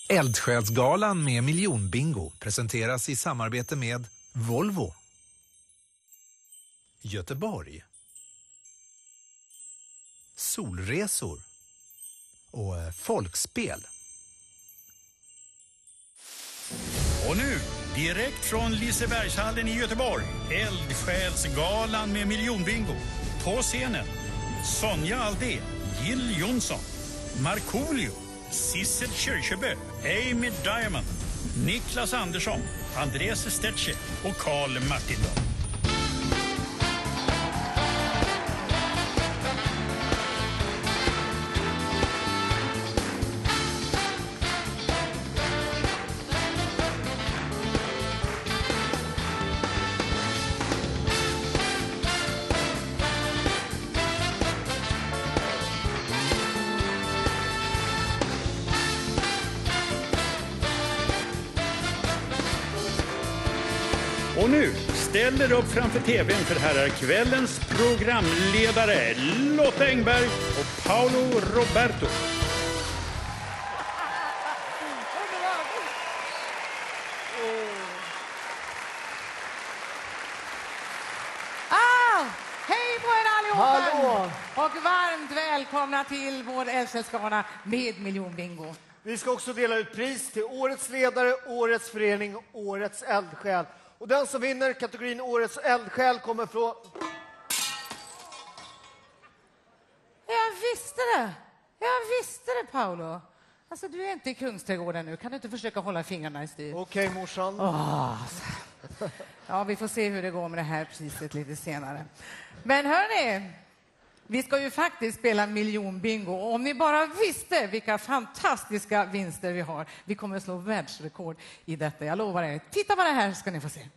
Eldsjälsgalan med miljonbingo presenteras i samarbete med Volvo, Göteborg, Solresor och Folkspel. Och nu, direkt från Lisebergshallen i Göteborg, Eldsjälsgalan med miljonbingo. På scenen, Sonja Aldé, Jill Jonsson, Markoolio, Sissel Kyrkjebø, Amy Diamond, Niklas Andersson, Andres Stetche och Carl Martindal. Och nu ställer upp framför tvn för här är kvällens programledare Lotta Engberg och Paolo Roberto. Hej på er allihopa! Hallå! Och varmt välkomna till vår Eldsjälsgala med miljonbingo. Vi ska också dela ut pris till årets ledare, årets förening och årets eldsjäl. Och den som vinner kategorin årets eldsjäl kommer från... Jag visste det, Paolo. Alltså, du är inte i Kungsträdgården nu. Kan du inte försöka hålla fingrarna i styr? Okej, morsan. Ja, vi får se hur det går med det här priset lite senare. Men hörni, vi ska ju faktiskt spela miljonbingo. Och om ni bara visste vilka fantastiska vinster vi har. Vi kommer att slå världsrekord i detta, jag lovar er. Titta bara här ska ni få se.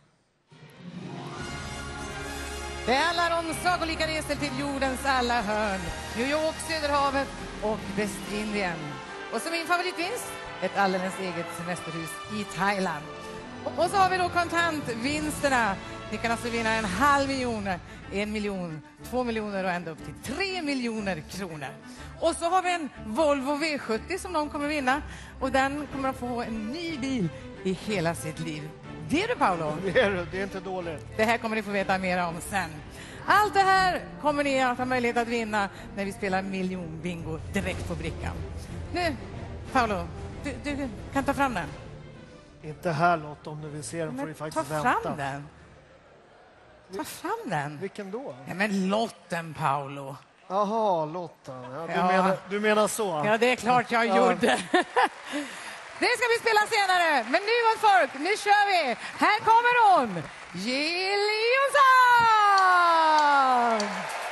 Det handlar om sagolika resor till jordens alla hörn. New York, Söderhavet och Västindien. Och som min favoritvinst, ett alldeles eget semesterhus i Thailand. Och så har vi då kontantvinsterna. Ni kan alltså vinna 500 000, 1 miljon, 2 miljoner och ända upp till 3 miljoner kronor. Och så har vi en Volvo V70 som någon kommer vinna. Och den kommer att få en ny bil i hela sitt liv. Det är du, Paolo. Det är inte dåligt. Det här kommer ni få veta mer om sen. Allt det här kommer ni att ha möjlighet att vinna när vi spelar miljonbingo direkt på brickan. Nu, Paolo, du kan ta fram den. Inte här, Lotta, om du vill se den får du faktiskt vänta. Ta fram den. Ta fram den. Vilken då? Ja, men lotten, Paolo. Jaha, Lotta. Ja, du menar så? Ja, det är klart jag gjorde. Det ska vi spela senare. Men nu, gott folk, nu kör vi. Här kommer hon, Jill Jonsson!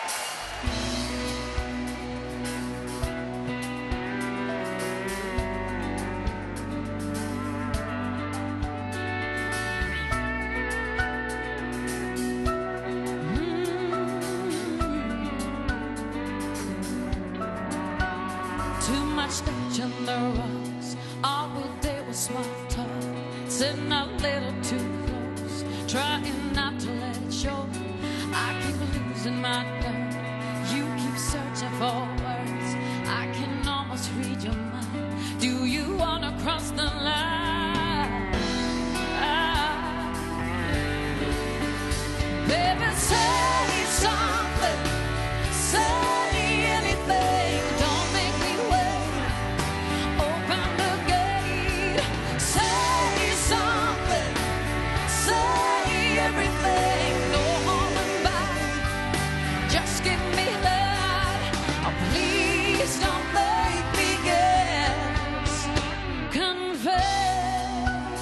Too much touch on the rocks. All we did was small talk. Sitting a little too close. Trying not to let it show. I keep losing my doubt. You keep searching for words. I can almost read your mind. Do you wanna cross the line? Baby, say something. Say anything. Don't make me wait. Open the gate. Say something. Say everything. No holding back. Just give me that. Oh, please don't make me guess. Confess.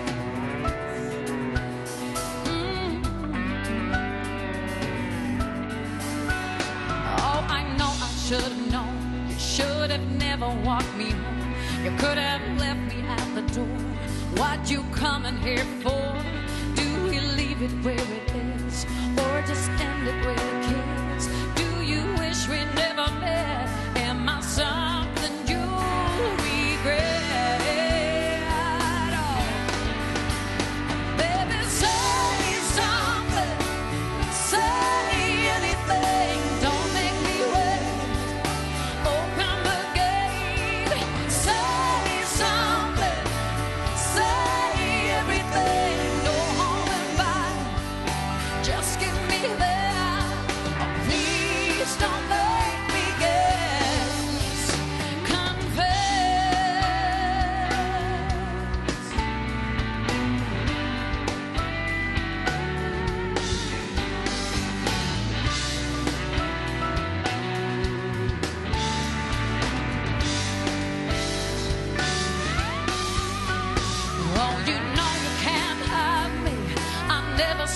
Oh, I know I should have known. You should have never walked me home. You could have left me at the door. What you coming here for? Do we leave it where it is, or just end it with a kiss? Do you wish we never met? Am I something you regret? Oh, baby, say something. Say anything. Don't make me wait. Open the gate. Say something.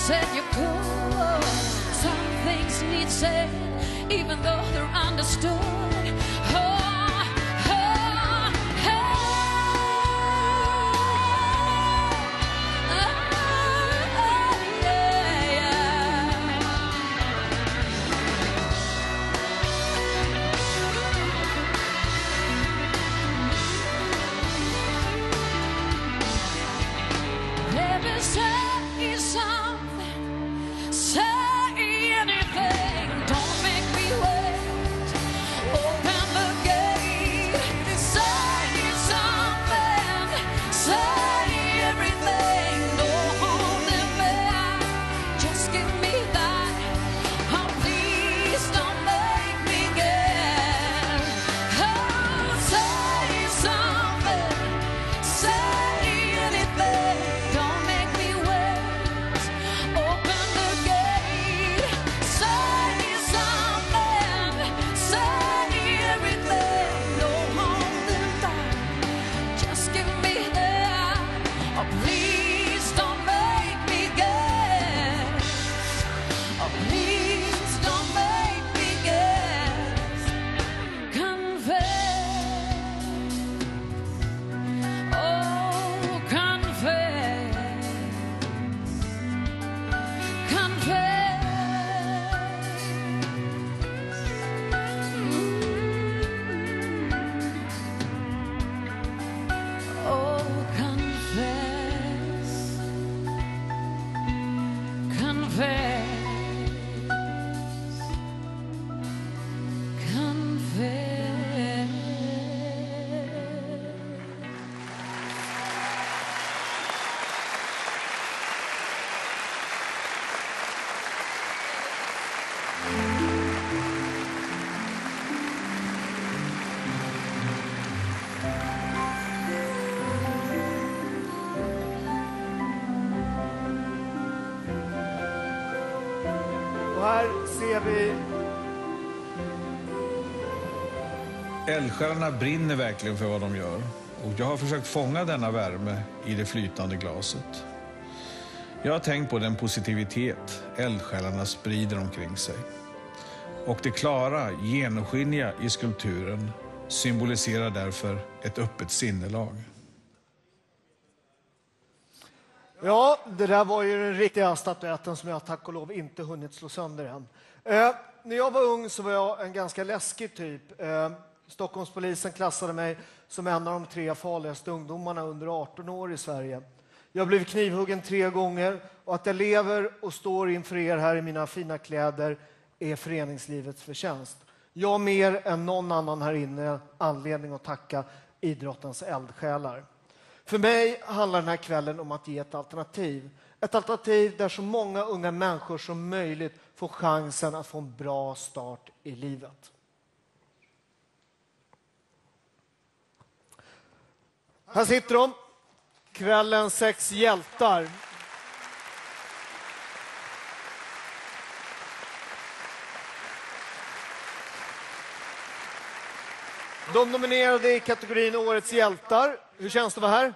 said you could. Some things need said, even though they're understood. Oh, oh, oh, yeah, yeah. Baby, say something, say anything. Don't make me wait. Open the gate. Say something, say everything. Don't hold it back. Just give me that. Oh, please don't make me get. Oh, say something, say anything. Don't make me wait. Open the gate. Say something, say everything. Don't hold it back. Just give me that. Oh, please don't make me guess. Oh, please don't make me guess. Confess. Oh, confess. Confess. Oh, confess. Confess. Confess. Och här ser vi Eldsjälarna brinner verkligen för vad de gör. Och jag har försökt fånga denna värme i det flytande glaset. Jag har tänkt på den positivitet eldsjälarna sprider omkring sig. Och det klara, genomskinliga i skulpturen symboliserar därför ett öppet sinnelag. Ja, det där var ju den riktiga statyetten som jag tack och lov inte hunnit slå sönder än. När jag var ung så var jag en ganska läskig typ. Stockholmspolisen klassade mig som en av de 3 farligaste ungdomarna under 18 år i Sverige. Jag blev knivhuggen 3 gånger och att jag lever och står inför er här i mina fina kläder är föreningslivets förtjänst. Jag mer än någon annan här inne anledning att tacka idrottens eldsjälar. För mig handlar den här kvällen om att ge ett alternativ. Ett alternativ där så många unga människor som möjligt får chansen att få en bra start i livet. Här sitter de, kvällens 6 hjältar. De nominerade i kategorin Årets hjältar. Hur känns det att vara här?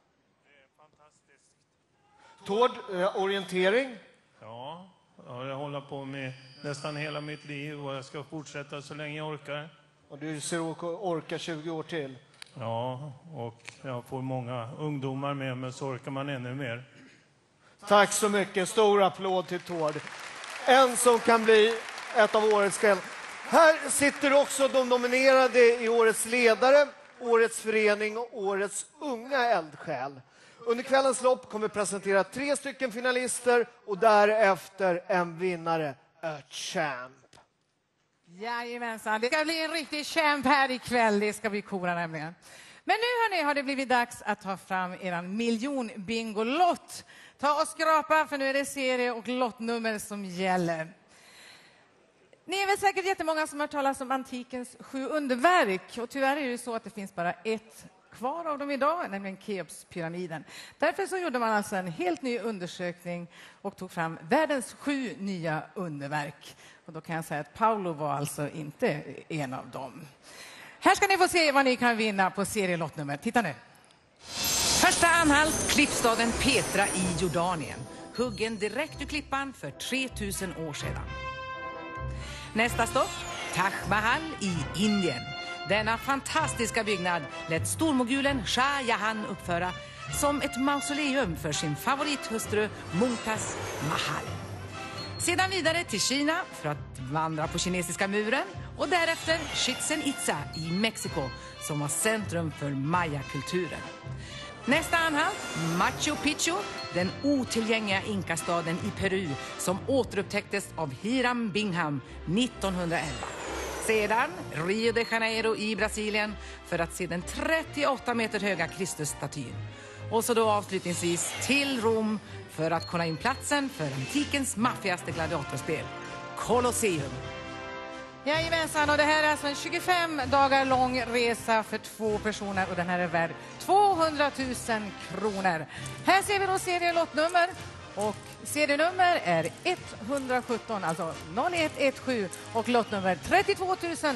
Fantastiskt. Tord, orientering. Ja, jag håller på med nästan hela mitt liv och jag ska fortsätta så länge jag orkar. Och du ser att orka 20 år till. Ja, och jag får många ungdomar med mig så orkar man ännu mer. Tack så mycket. Stor applåd till Tord. En som kan bli ett av årets kväll. Här sitter också de nominerade i Årets ledare, Årets förening och Årets unga eldsjäl. Under kvällens lopp kommer vi presentera 3 stycken finalister och därefter en vinnare, a champ. Jajamensan, det ska bli en riktig champ här ikväll. Det ska bli kora nämligen. Men nu hörni, har det blivit dags att ta fram eran miljon-bingolott. Ta och skrapa, för nu är det serie- och lottnummer som gäller. Ni är väl säkert jättemånga som har talat om antikens 7 underverk. Och tyvärr är det ju så att det finns bara ett kvar av dem idag, nämligen Keopspyramiden. Därför så gjorde man alltså en helt ny undersökning och tog fram världens 7 nya underverk. Och då kan jag säga att Paolo var alltså inte en av dem. Här ska ni få se vad ni kan vinna på serielottnummer. Titta nu. Första anhalt, klippstaden Petra i Jordanien. huggen direkt ur klippan för 3000 år sedan. Nästa stopp, Taj Mahal i Indien. Denna fantastiska byggnad lät stormogulen Shah Jahan uppföra som ett mausoleum för sin favorithustru Mumtaz Mahal. Sedan vidare till Kina för att vandra på kinesiska muren och därefter Chichen Itza i Mexiko som var centrum för Maya-kulturen. Nästa anhalt, Machu Picchu, den otillgängliga inkastaden i Peru som återupptäcktes av Hiram Bingham 1911. Sedan Rio de Janeiro i Brasilien för att se den 38 meter höga Kristusstatyn. Och så då avslutningsvis till Rom för att kolla in platsen för antikens maffigaste gladiatorspel, Colosseum. Jajamensan, och det här är alltså en 25 dagar lång resa för 2 personer och den här är värd 200 000 kronor. Här ser vi då serielottnummer och serienummer är 117, alltså 0117 och lottnummer 32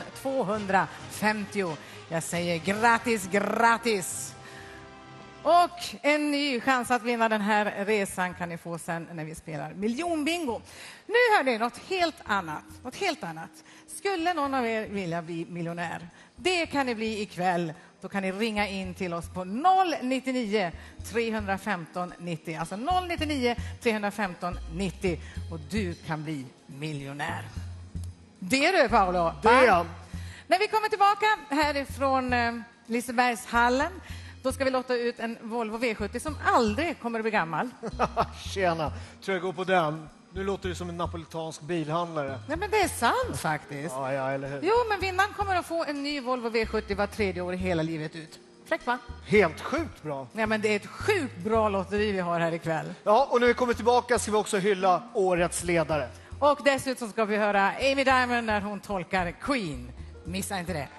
250. Jag säger grattis, grattis! Och en ny chans att vinna den här resan kan ni få sen när vi spelar miljonbingo. Nu hör ni något helt annat. Något helt annat. Skulle någon av er vilja bli miljonär? Det kan ni bli ikväll. Då kan ni ringa in till oss på 099 315 90. Alltså 099 315 90. Och du kan bli miljonär. Det är du, Paolo. Det är jag. När vi kommer tillbaka härifrån Lisebergshallen, då ska vi lotta ut en Volvo V70 som aldrig kommer att bli gammal. Tjena, tror jag går på den. Nu låter det som en napolitansk bilhandlare. Nej, men det är sant faktiskt. Ja, eller hur? Jo, men vinnaren kommer att få en ny Volvo V70 var 3:e år hela livet ut. Fräckt, va? Helt sjukt bra. Ja, men det är ett sjukt bra lotteri vi har här ikväll. Ja, och när vi kommer tillbaka ska vi också hylla årets ledare. Och dessutom ska vi höra Amy Diamond när hon tolkar Queen. Missa inte det.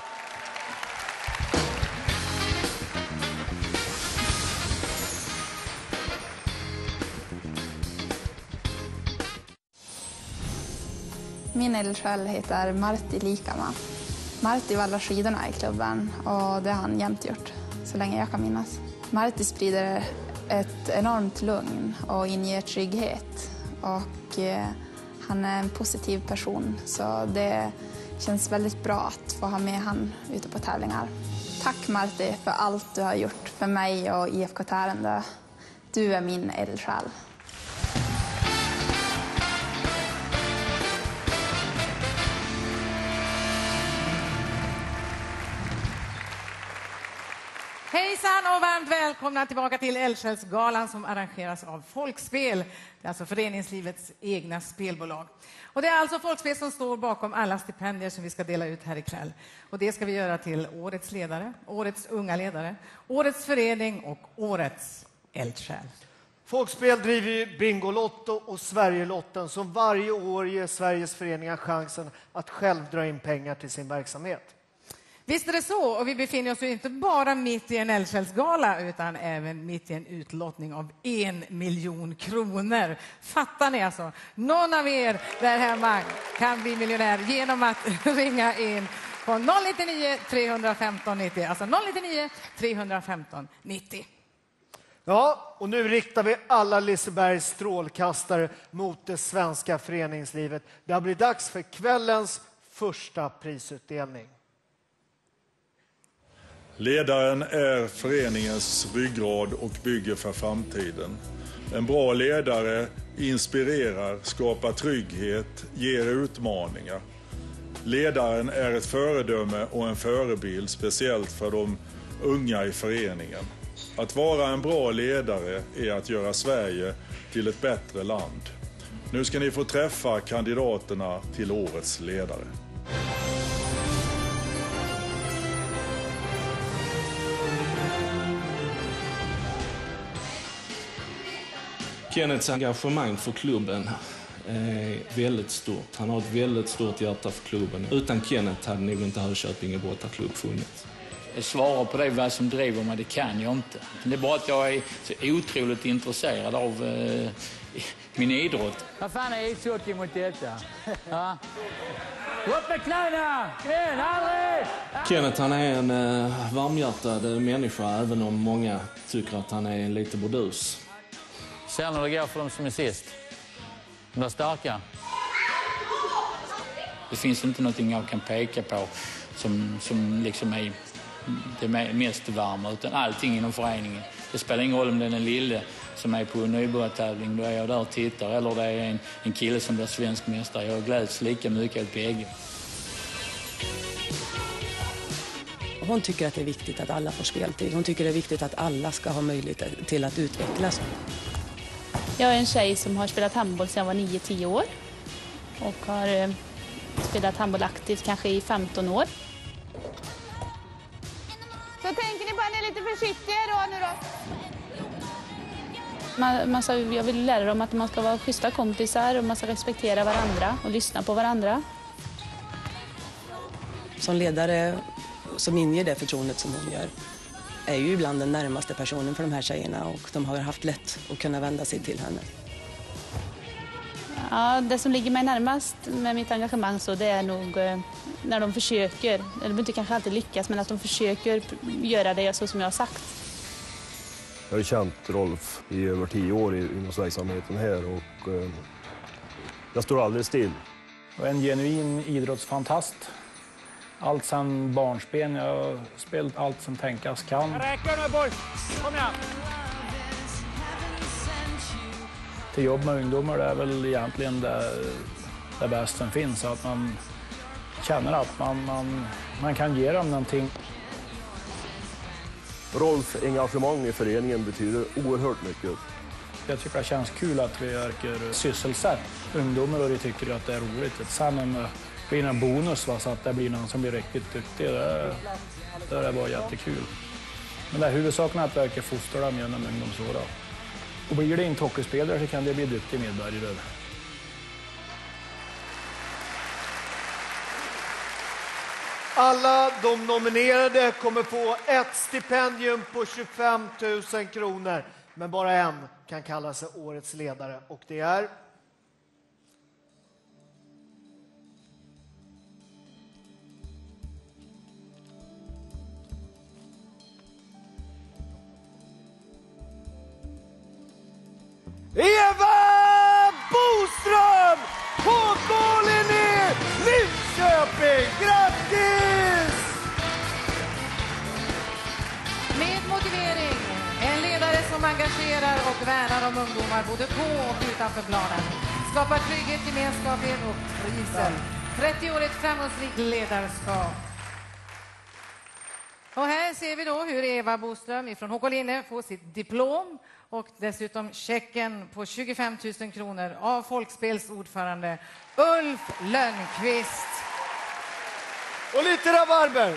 Min eldsjäl heter Martti Likama. Martti vallar skidorna i klubben och det har han jämt gjort, så länge jag kan minnas. Martti sprider ett enormt lugn och inger trygghet. Och han är en positiv person, så det känns väldigt bra att få ha med han ute på tävlingar. Tack Martti för allt du har gjort för mig och IFK Tärendö. Du är min eldsjäl. Hejsan och varmt välkomna tillbaka till Eldsjälsgalan som arrangeras av Folkspel. Det är alltså föreningslivets egna spelbolag. Och det är alltså Folkspel som står bakom alla stipendier som vi ska dela ut här ikväll. Och det ska vi göra till årets ledare, årets unga ledare, årets förening och årets eldsjäl. Folkspel driver ju Bingolotto och Sverigelotten som varje år ger Sveriges föreningar chansen att själv dra in pengar till sin verksamhet. Visst är det så, och vi befinner oss ju inte bara mitt i en eldsjälsgala utan även mitt i en utlottning av 1 miljon kronor. Fattar ni alltså? Någon av er där hemma kan bli miljonär genom att ringa in på 099 315 90. Alltså 099 315 90. Ja, och nu riktar vi alla Lisebergs strålkastare mot det svenska föreningslivet. Det har blivit dags för kvällens första prisutdelning. Ledaren är föreningens ryggrad och bygger för framtiden. En bra ledare inspirerar, skapar trygghet, ger utmaningar. Ledaren är ett föredöme och en förebild, speciellt för de unga i föreningen. Att vara en bra ledare är att göra Sverige till ett bättre land. Nu ska ni få träffa kandidaterna till årets ledare. Kenneths engagemang för klubben är väldigt stort. Han har ett väldigt stort hjärta för klubben. Utan Kenneth hade nog inte Hököpinge Brottarklubb funnits. Jag svarar på det vad som driver mig, det kan jag inte. Det är bara att jag är så otroligt intresserad av min idrott. Vad fan är ishockey mot detta? Ja. Upp med knäna! Aldrig! Kenneth, han är en varmhjärtad människa, även om många tycker att han är lite bordus. Sen när det går för dem som är sist. De är starka. Det finns inte någonting jag kan peka på som liksom är det mest varma, utan allting inom föreningen. Det spelar ingen roll om det är den lille som är på en nybörjartävling, då är jag där och tittar, eller det är en kille som blir svensk mästare. Jag gläds lika mycket åt bägge. Hon tycker att det är viktigt att alla får speltid. Hon tycker det är viktigt att alla ska ha möjlighet till att utvecklas. Jag är en tjej som har spelat handboll sedan jag var 9-10 år. Och har spelat handboll aktivt kanske i 15 år. Så tänker ni bara ni är lite försiktiga då nu då? Jag vill lära dem att man ska vara schyssta kompisar och man ska respektera varandra och lyssna på varandra. Som ledare som inger det förtroendet som hon gör är ju ibland den närmaste personen för de här tjejerna, och de har haft lätt att kunna vända sig till henne. Ja, det som ligger mig närmast med mitt engagemang så det är nog när de försöker, eller inte kanske alltid lyckas, men att de försöker göra det så som jag har sagt. Jag har känt Rolf i över 10 år i ungdomsverksamheten här, och jag står aldrig still. Jag är en genuin idrottsfantast. Allt sedan barnsben. Jag har spelat allt som tänkas kan. Det räcker nu, boys. Kom igen. Till jobb med ungdomar det är väl egentligen det bästa som finns. Att man känner att man kan ge dem någonting. Rolfs engagemang i föreningen betyder oerhört mycket. Jag tycker det känns kul att vi verkar sysselsätta ungdomar och de tycker att det är roligt. Sen om det blir en bonus så att det blir någon som blir riktigt duktig, det är bara jättekul. Men det är huvudsaken att verka fostra dem genom ungdomsåren. Och blir det inte hockeyspelare så kan det bli duktig medborgare. Alla de nominerade kommer få ett stipendium på 25 000 kronor. Men bara en kan kalla sig årets ledare, och det är... Eva Boström! HK Linné Linköping! Grattis! Med motivering. En ledare som engagerar och värnar om ungdomar både på och utanför planen. Skapar trygghet, gemenskap och trivsel. 30-årigt framgångsrikt ledarskap. Och här ser vi då hur Eva Boström från HK Linné får sitt diplom och dessutom checken på 25 000 kronor av Folkspelsordförande Ulf Lönnqvist. Och lite rabarber.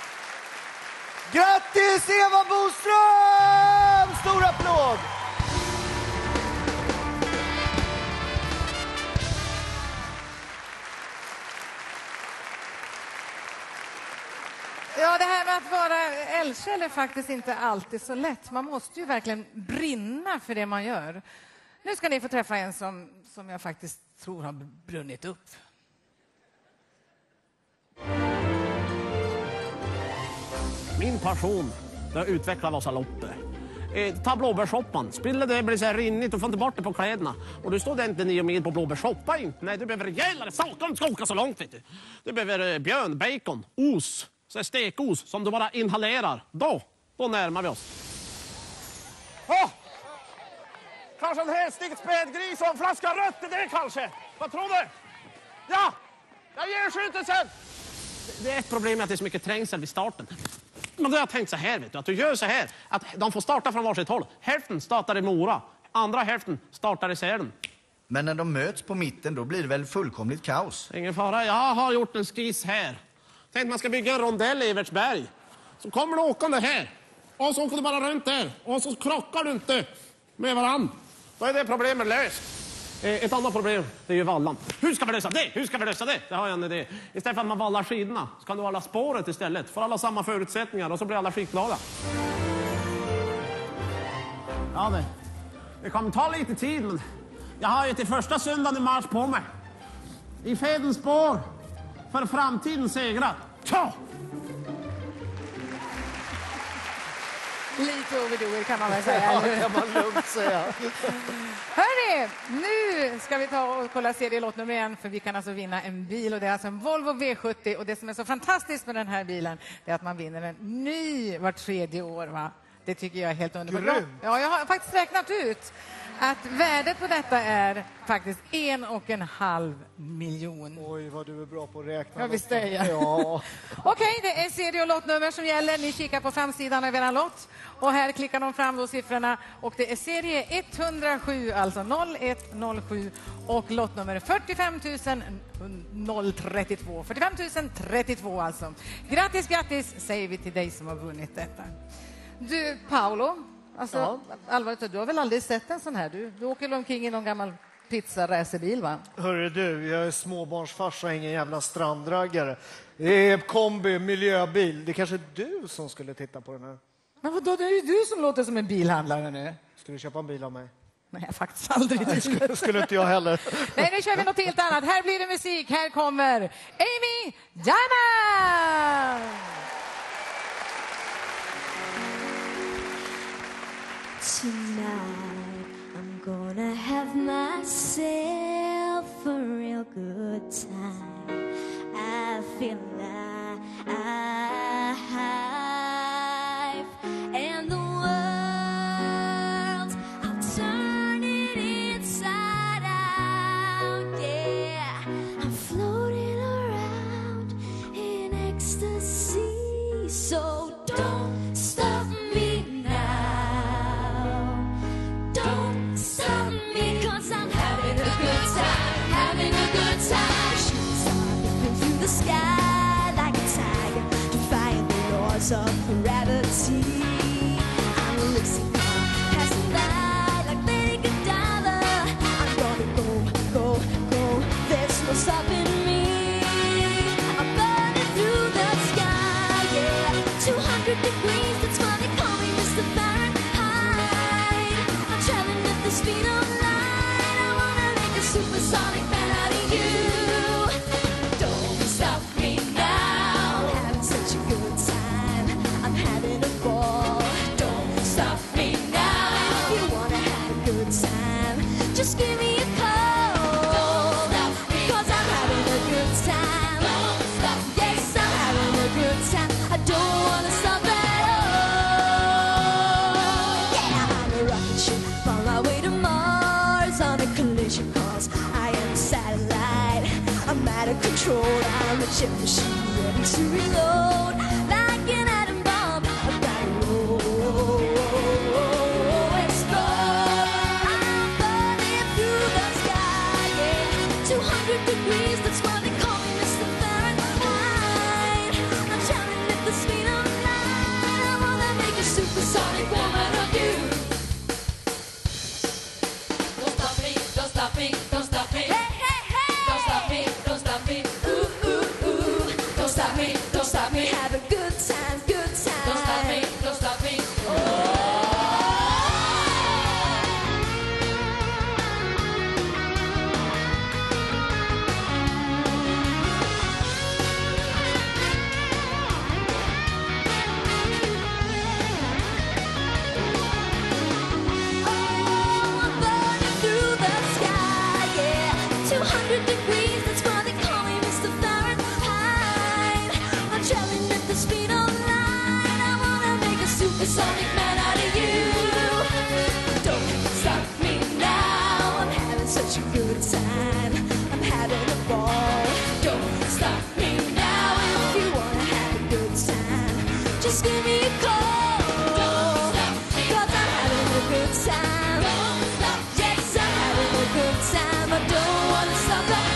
Grattis Eva Boström! Stor applåd! Ja, det här med att vara eldsjäl är faktiskt inte alltid så lätt. Man måste ju verkligen brinna för det man gör. Nu ska ni få träffa en som jag faktiskt tror har brunnit upp. Min passion är att utveckla Vasaloppet. Ta blåbärssoppan. Spiller det blir så här rinnigt och får inte bort det på kläderna. Och du står inte 9 mil på blåbärssoppa inte. Nej, du behöver rejälare saker. Du ska åka så långt, vet du. Du behöver björn, bacon, os. Så stekos som du bara inhalerar. Då närmar vi oss. Kanske en hästig spädgris och en flaska rött i det kanske. Vad tror du? Ja, jag ger skjutelsen. Det är ett problem att det är så mycket trängsel vid starten. Men då har jag tänkt så här, vet du, att du gör så här. Att de får starta från varsitt håll. Hälften startar i Mora, andra hälften startar i Sälen. Men när de möts på mitten, då blir det väl fullkomligt kaos? Ingen fara, jag har gjort en skiss här. Tänk man ska bygga en rondell i Evertsberg. Så kommer du åkande här. Och så åker du bara runt där. Och så krockar du inte med varann. Då är det problemet löst. Ett annat problem, det är ju vallan. Hur ska vi lösa det? Hur ska vi lösa det? Det har jag en idé. Istället för att man vallar skidorna så kan du valla spåret istället. Får alla samma förutsättningar och så blir alla skitglada. Ja, det kommer ta lite tid, men jag har ju till första söndagen i mars på mig. I fädens spår för framtiden segrar. Tja! Lite overdue kan man väl säga. Ja, kan man lugnt säga. Hörrni, nu ska vi ta och kolla serielåt nummer 1, för vi kan alltså vinna en bil, och det är alltså en Volvo V70, och det som är så fantastiskt med den här bilen är att man vinner en ny var 3:e år, va? Det tycker jag är helt underbart. Ja, jag har faktiskt räknat ut att värdet på detta är faktiskt 1,5 miljon. Oj, vad du är bra på att räkna. Ja, visst är jag. Ja. Okej, det är serie- och lottnummer som gäller. Ni kikar på framsidan av er lott. Och här klickar de fram då siffrorna. Och det är serie 107, alltså 0107. Och lottnummer 45 032. 45 032 alltså. Grattis, grattis säger vi till dig som har vunnit detta. Du, Paolo, alltså, allvarligt, du har väl aldrig sett en sån här? Du åker omkring i någon gammal pizza-racerbil, va? Hörru du, jag är småbarnsfarsa och ingen jävla strandraggare. Det är kombi, miljöbil. Det är kanske du som skulle titta på den här. Men vadå, det är ju du som låter som en bilhandlare nu. Ska du köpa en bil av mig? Nej, faktiskt aldrig. Nej, skulle inte jag heller. Nej, nu kör vi något helt annat. Här blir det musik. Här kommer Amy Diamond! Tonight I'm gonna have myself a real good time. I feel alive, and the world I'm turning inside out. Yeah, I'm floating around in ecstasy. So don't stop me now. Don't stop me, 'cause I'm having a good time, having a good time. Shooting star leaping through the sky like a tiger, defying the laws of gravity. I'm a racing car, passing by like Lady Godiva. I'm gonna go, go, go, there's no stopping me. I'm burning through the sky, yeah, 200 degrees, that's why they call me Mr. Fahrenheit. I'm traveling at the speed of light. I wanna make a supersonic man out of you. Don't stop me now. I'm having such a good time. I'm having a ball. Don't stop me now. If you wanna have a good time, just give me a call. Don't stop me, 'cause I'm having a good time. Don't stop me. Yes, I'm having a good time. I don't wanna stop at all. Yeah, I'm a rocket ship on my way to Mars on a collision course. I am a satellite. I'm out of control. I'm a jet machine ready to reload like an atom bomb. I'm about to explode. I'm burning through the sky, yeah, 200 degrees. That's why they call me Mr. Fahrenheit. I'm traveling at the speed of light. I wanna make a supersonic woman of you. Don't stop me, don't stop me, don't stop me. Hey, hey, hey! Don't stop me, don't stop me. Ooh, ooh, ooh. Don't stop me, don't stop me. Have a good time, good time. Don't stop me, don't stop me. I'm burning through the sky, yeah, 200 degrees, that's why they call me Mr. Fahrenheit. I'm traveling at the speed of light. I wanna make a supersonic man out of you. Don't stop me now. I'm having such a good time. I'm having a ball. Don't stop me now. If you wanna have a good time, just give me a call. Don't stop me, 'cause I'm having a good time. Don't stop. Yes, I'm having a good time. I don't wanna stop at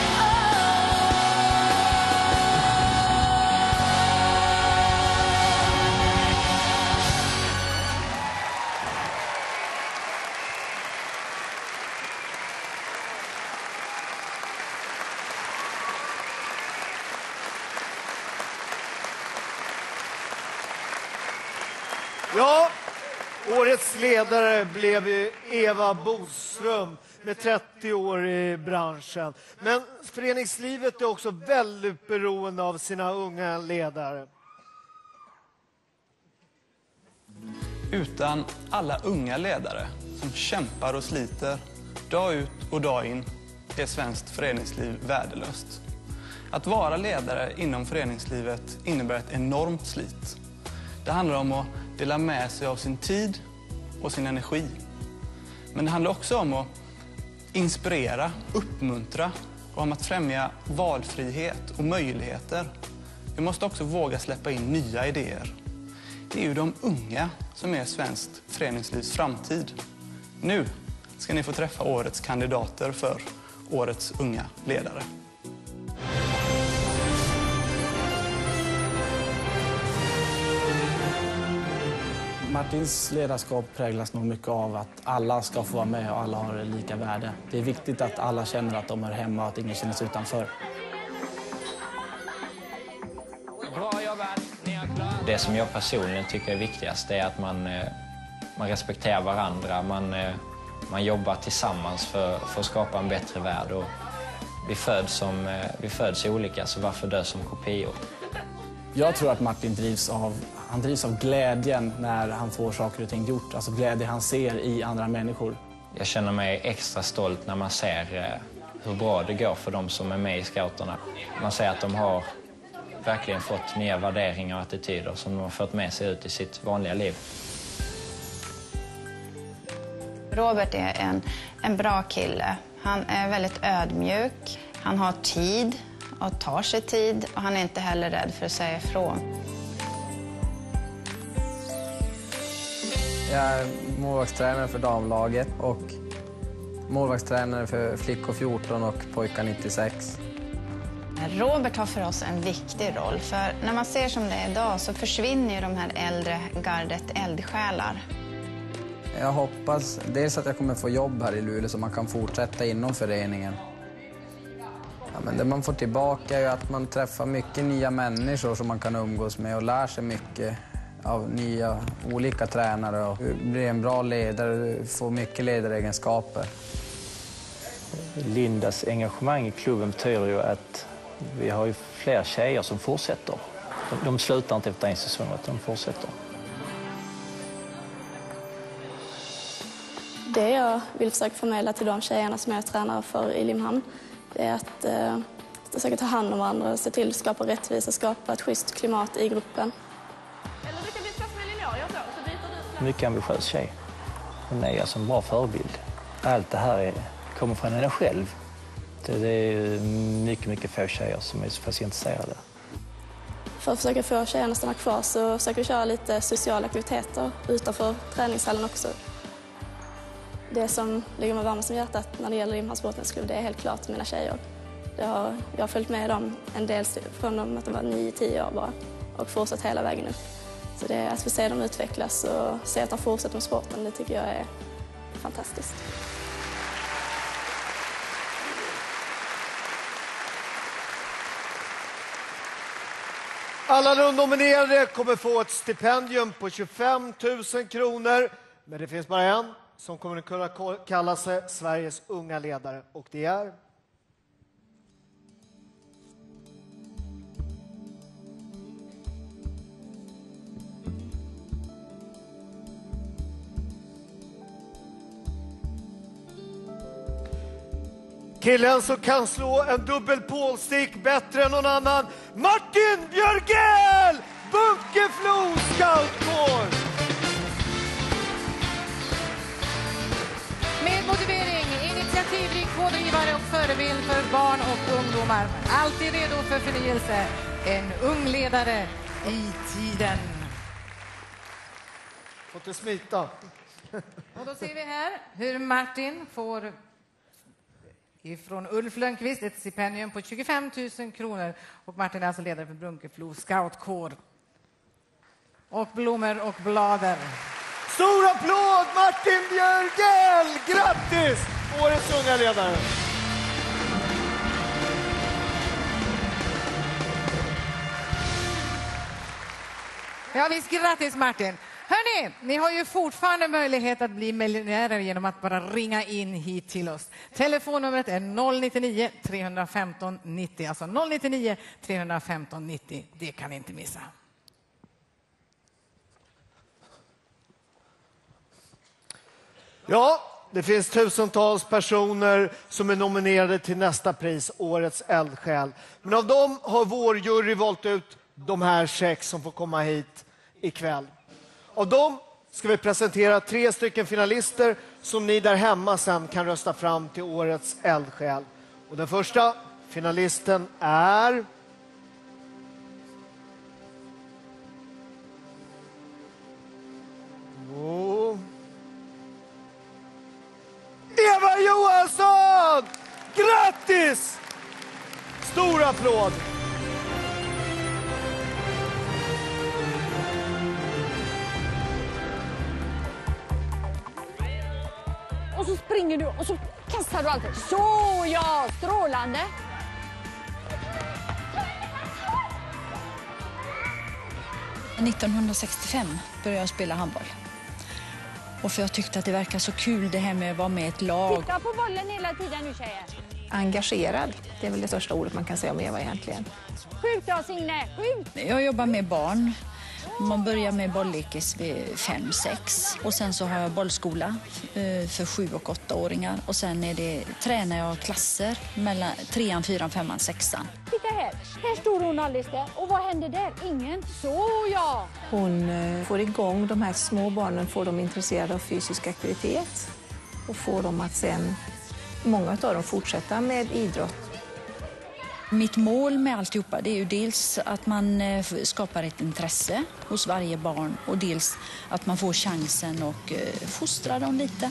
Ja, årets ledare blev ju Eva Boström med 30 år i branschen. Men föreningslivet är också väldigt beroende av sina unga ledare. Utan alla unga ledare som kämpar och sliter dag ut och dag in är svenskt föreningsliv värdelöst. Att vara ledare inom föreningslivet innebär ett enormt slit. Det handlar om att dela med sig av sin tid och sin energi. Men det handlar också om att inspirera, uppmuntra och om att främja valfrihet och möjligheter. Vi måste också våga släppa in nya idéer. Det är ju de unga som är svenskt föreningslivs framtid. Nu ska ni få träffa årets kandidater för årets unga ledare. Martins ledarskap präglas nog mycket av att alla ska få vara med och alla har lika värde. Det är viktigt att alla känner att de är hemma och att ingen känner sig utanför. Det som jag personligen tycker är viktigast är att man respekterar varandra. Man jobbar tillsammans för att skapa en bättre värld. Och vi föds olika, så varför dö som kopior? Jag tror att Martin drivs av glädjen när han får saker och ting gjort. Alltså glädje han ser i andra människor. Jag känner mig extra stolt när man ser hur bra det går för de som är med i scouterna. Man ser att de har verkligen fått nya värderingar och attityder som de har fått med sig ut i sitt vanliga liv. Robert är en bra kille. Han är väldigt ödmjuk. Han har tid och tar sig tid. Och han är inte heller rädd för att säga ifrån. Jag är målvaktstränare för damlaget och målvaktstränare för flickor 14 och pojkar 96. Robert har för oss en viktig roll. För när man ser som det är idag så försvinner ju de här äldre gardet eldsjälar. Jag hoppas dels att jag kommer få jobb här i Luleå så man kan fortsätta inom föreningen. Ja, men det man får tillbaka är att man träffar mycket nya människor som man kan umgås med och lär sig mycket av nya olika tränare och blir en bra ledare, får mycket ledaregenskaper. Lindas engagemang i klubben betyder ju att vi har ju fler tjejer som fortsätter. De slutar inte efter en säsong, utan de fortsätter. Det jag vill försöka förmedla till de tjejerna som jag är tränare för i Limhamn, det är att försöka ta hand om varandra, se till att skapa rättvisa, skapa ett schysst klimat i gruppen. Eller du kan byta med Linnea, så byter du. Mycket ambitiös tjej. Hon är alltså en bra förebild. Allt det här kommer från henne själv. Det är mycket få tjejer som är så fast intresserade. För att försöka få tjejerna att stanna kvar så försöker vi köra lite sociala aktiviteter utanför träningshallen också. Det som ligger mig varmast om hjärtat när det gäller Limhamns Båtnäsklubb, det är helt klart mina tjejer. Jag har följt med dem en del från dem att de var 9-10 år bara och fortsatt hela vägen upp. Så det är att vi ser dem utvecklas och se att de fortsätter med sporten, det tycker jag är fantastiskt. Alla de nominerade kommer få ett stipendium på 25 000 kronor. Men det finns bara en som kommer att kunna kalla sig Sveriges unga ledare. Och det är... killen som kan slå en dubbel pålstick bättre än någon annan. Martin Björgel! Bunkeflo Scoutkår! Med motivering, initiativrik pådrivare och förebild för barn och ungdomar. Alltid redo för förnyelse. En ung ledare i tiden. Får inte smita. Och då ser vi här hur Martin får ifrån Ulf Lönnqvist ett stipendium på 25 000 kronor. Och Martin är alltså ledare för Bunkeflo Scoutkår. Och blommor och blader. Stor applåd Martin Björgel! Grattis! Årets unga ledare. Ja, visst, grattis Martin. Hörrni, ni har ju fortfarande möjlighet att bli miljonärer genom att bara ringa in hit till oss. Telefonnumret är 099 315 90. Alltså 099 315 90. Det kan ni inte missa. Ja, det finns tusentals personer som är nominerade till nästa pris, Årets eldsjäl. Men av dem har vår jury valt ut de här 6 som får komma hit ikväll. Av dem ska vi presentera 3 stycken finalister som ni där hemma sen kan rösta fram till Årets eldsjäl. Och den första finalisten är... Eva Johansson! Grattis! Stor applåd! Och så springer du och så kastar du allt. Så ja, strålande! År 1965 började jag spela handboll. Och för jag tyckte att det verkar så kul det här med att vara med i ett lag. Titta på bollen hela tiden nu, tjejer. Engagerad, det är väl det största ordet man kan säga om Eva egentligen. Skjut då, Signe, skjut! Jag jobbar med barn. Man börjar med bolllekis vid 5-6 och sen så har jag bollskola för 7- och 8-åringar och sen tränar jag klasser mellan 3:an, 4:an, 5:an, 6:an. Titta här, här står hon alldeles där. Och vad händer där? Ingen. Så ja! Hon får igång de här små barnen, får dem intresserade av fysisk aktivitet och får dem att sen, många av dem, fortsätta med idrott. Mitt mål med alltihopa det är ju dels att man skapar ett intresse hos varje barn och dels att man får chansen och fostra dem lite.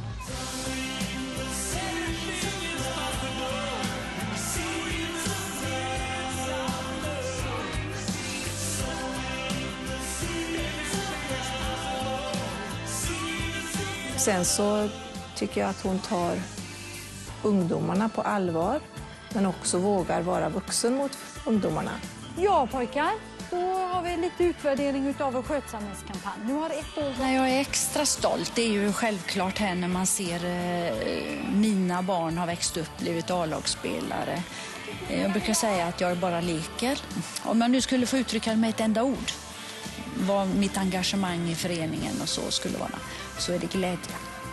Sen så tycker jag att hon tar ungdomarna på allvar. Men också vågar vara vuxen mot ungdomarna. Ja pojkar, då har vi lite utvärdering av vår skötsamhetskampanj. Nu har 1 år... När jag är extra stolt det är ju självklart här när man ser mina barn har växt upp, blivit A-lagsspelare. Jag brukar säga att jag bara leker. Om jag nu skulle få uttrycka med ett enda ord vad mitt engagemang i föreningen och så skulle vara, så är det glädje.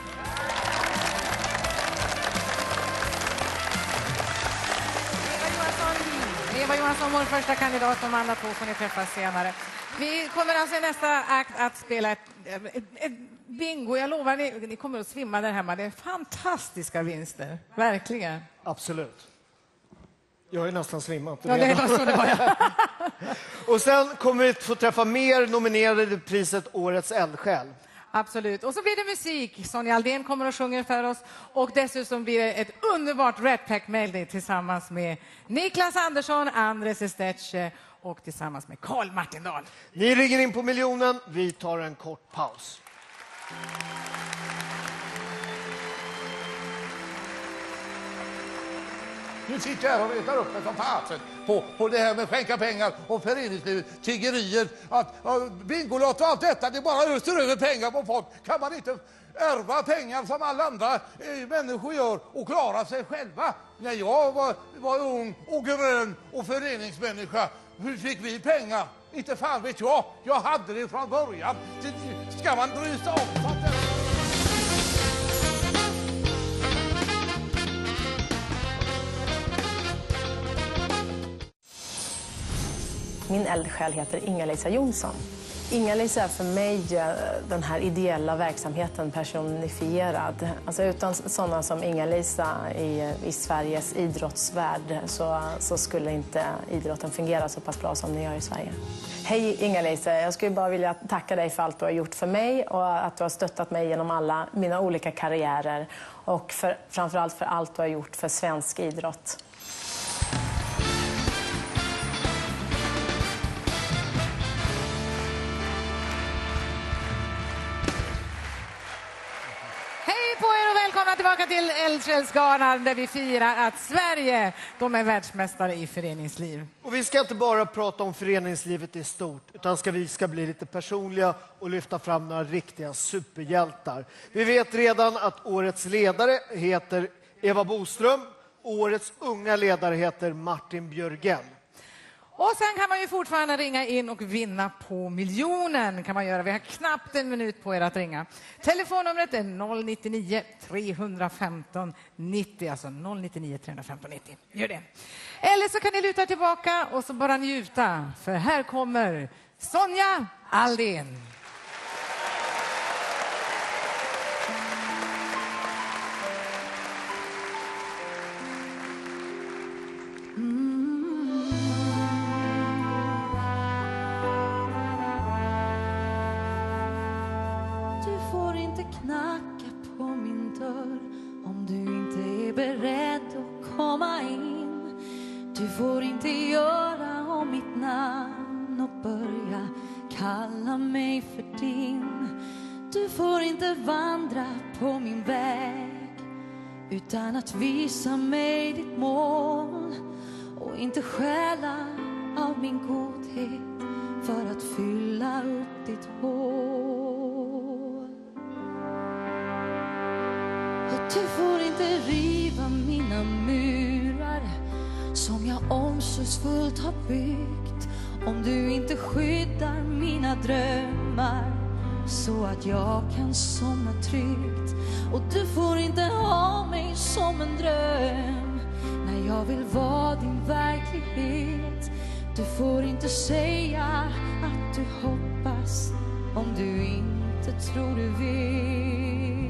Eva Johansson, vår första kandidat, de andra 2 får ni träffas senare. Vi kommer alltså i nästa akt att spela ett bingo. Jag lovar, ni kommer att svimma där hemma. Det är fantastiska vinster, verkligen. Absolut. Jag är nästan svimmat. Ja, det var så det var, ja. Och sen kommer vi få träffa mer nominerade till priset Årets eldsjäl. Absolut. Och så blir det musik. Sonja Aldén kommer och sjunger för oss. Och dessutom blir det ett underbart Red Pack Medley tillsammans med Niklas Andersson, Andres Estetche och tillsammans med Carl Martindal. Ni ligger in på miljonen. Vi tar en kort paus. Nu sitter jag här och retar upp mig som fasen på det här med skänka pengar och föreningslivet, tiggerier, Bingolott och allt detta. Det bara öser över pengar på folk. Kan man inte ärva pengar som alla andra människor gör och klara sig själva? När jag var ung och grön och föreningsmänniska, hur fick vi pengar? Inte fan vet jag. Jag hade det från början. Ska man bry sig om sånt där? Min eldsjäl heter Inga-Lisa Jonsson. Inga-Lisa är för mig den här ideella verksamheten personifierad. Alltså utan sådana som Inga-Lisa i Sveriges idrottsvärld så skulle inte idrotten fungera så pass bra som den gör i Sverige. Hej Inga-Lisa, jag skulle bara vilja tacka dig för allt du har gjort för mig och att du har stöttat mig genom alla mina olika karriärer och framförallt för allt du har gjort för svensk idrott. Välkomna tillbaka till Eldsjälsgalan där vi firar att Sverige, de är världsmästare i föreningsliv. Och vi ska inte bara prata om föreningslivet i stort, utan vi ska bli lite personliga och lyfta fram några riktiga superhjältar. Vi vet redan att årets ledare heter Eva Boström och årets unga ledare heter Martin Björgen. Och sen kan man ju fortfarande ringa in och vinna på miljonen kan man göra. Vi har knappt en minut på er att ringa. Telefonnumret är 099 315 90, alltså 099 315 90. Gör det. Eller så kan ni luta tillbaka och så bara njuta. För här kommer Sonja Aldén. Knacka på min dörr om du inte är beredd att komma in. Du får inte göra om mitt namn och börja kalla mig för din. Du får inte vandra på min väg utan att visa mig ditt mål och inte stjäla av min godhet för att fylla upp ditt hål. Du får inte riva mina murar som jag omsorgsfullt har byggt om du inte skyddar mina drömmar så att jag kan somna tryggt. Och du får inte ha mig som en dröm när jag vill vara din verklighet. Du får inte säga att du hoppas om du inte tror du vet.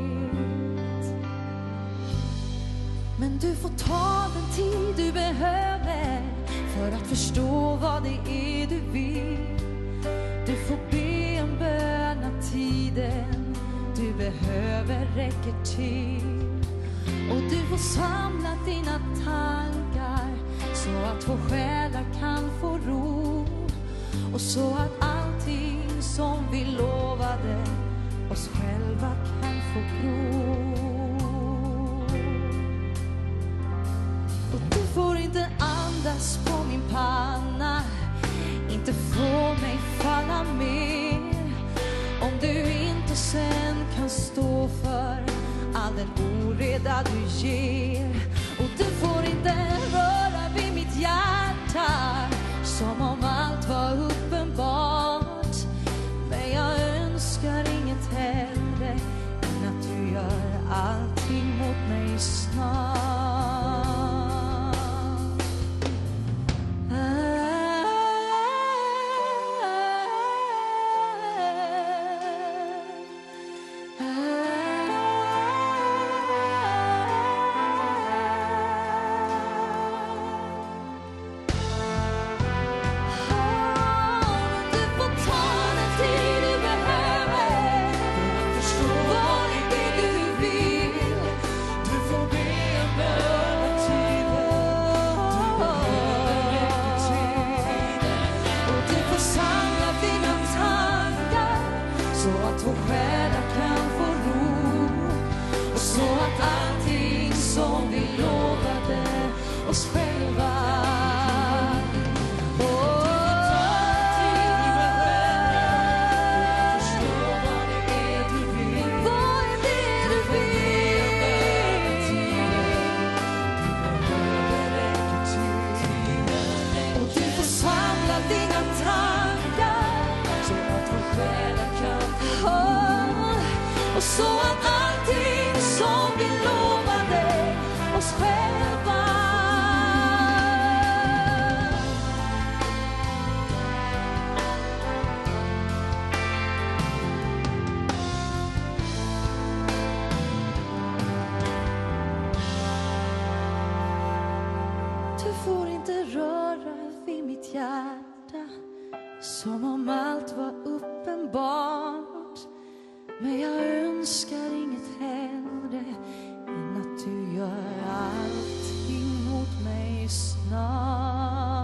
Men du får ta den tid du behöver för att förstå vad det är du vill. Du får be en bön att tiden du behöver räcker till. Och du får samla dina tankar så att vår själar kan få ro. Och så att allting som vi lovade oss själva kan få gro. Och du får inte andas på min panna, inte få mig falla mer. Om du inte sen kan stå för all den oreda du ger. Och du får inte röra vid mitt hjärta som om allt var uppenbart. Men jag önskar inget hellre än att du gör allting mot mig snart. Och så att allting som vi lovade oss själva. Du får inte röra vid mitt hjärta som om allt var uppenbart. Men jag önskar inget hellre än att du gör allting mot mig snart.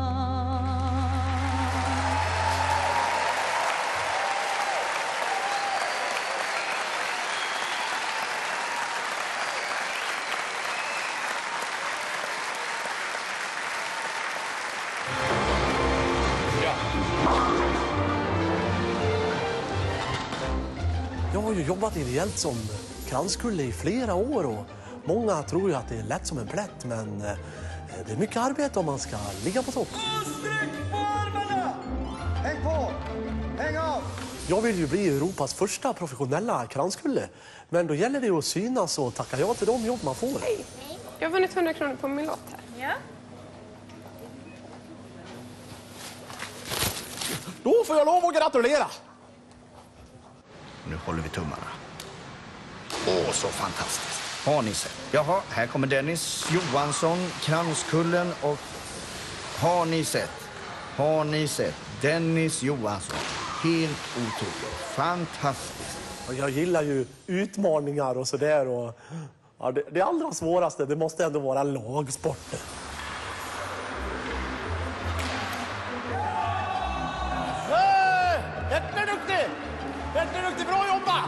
Jag har ju jobbat ideellt som kranskulle i flera år och många tror ju att det är lätt som en plätt, men Det är mycket arbete om man ska ligga på topp. Häng på! Häng av! Jag vill ju bli Europas första professionella kranskulle. Men då gäller det att synas och tacka ja till de jobb man får. Hej. Jag har vunnit 100 kronor på min lott här. Ja. Då får jag lov att gratulera. Nu håller vi tummarna. Åh, så fantastiskt. Har ni sett? Jaha, här kommer Dennis Johansson, kranskullen och... Har ni sett? Har ni sett? Dennis Johansson. Helt otroligt. Fantastiskt. Jag gillar ju utmaningar och sådär. Och, ja, det allra svåraste, det måste ändå vara lagsporter. Jätteduktig, bra jobbat!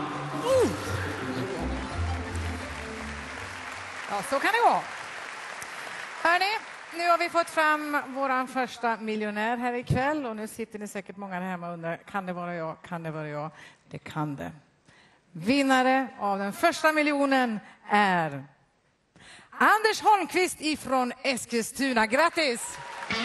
Ja, så kan det gå. Hörrni, nu har vi fått fram vår första miljonär här ikväll. Och nu sitter ni säkert många där hemma och undrar, kan det vara jag? Kan det vara jag? Det kan det. Vinnare av den första miljonen är Anders Holmqvist ifrån Eskilstuna. Grattis!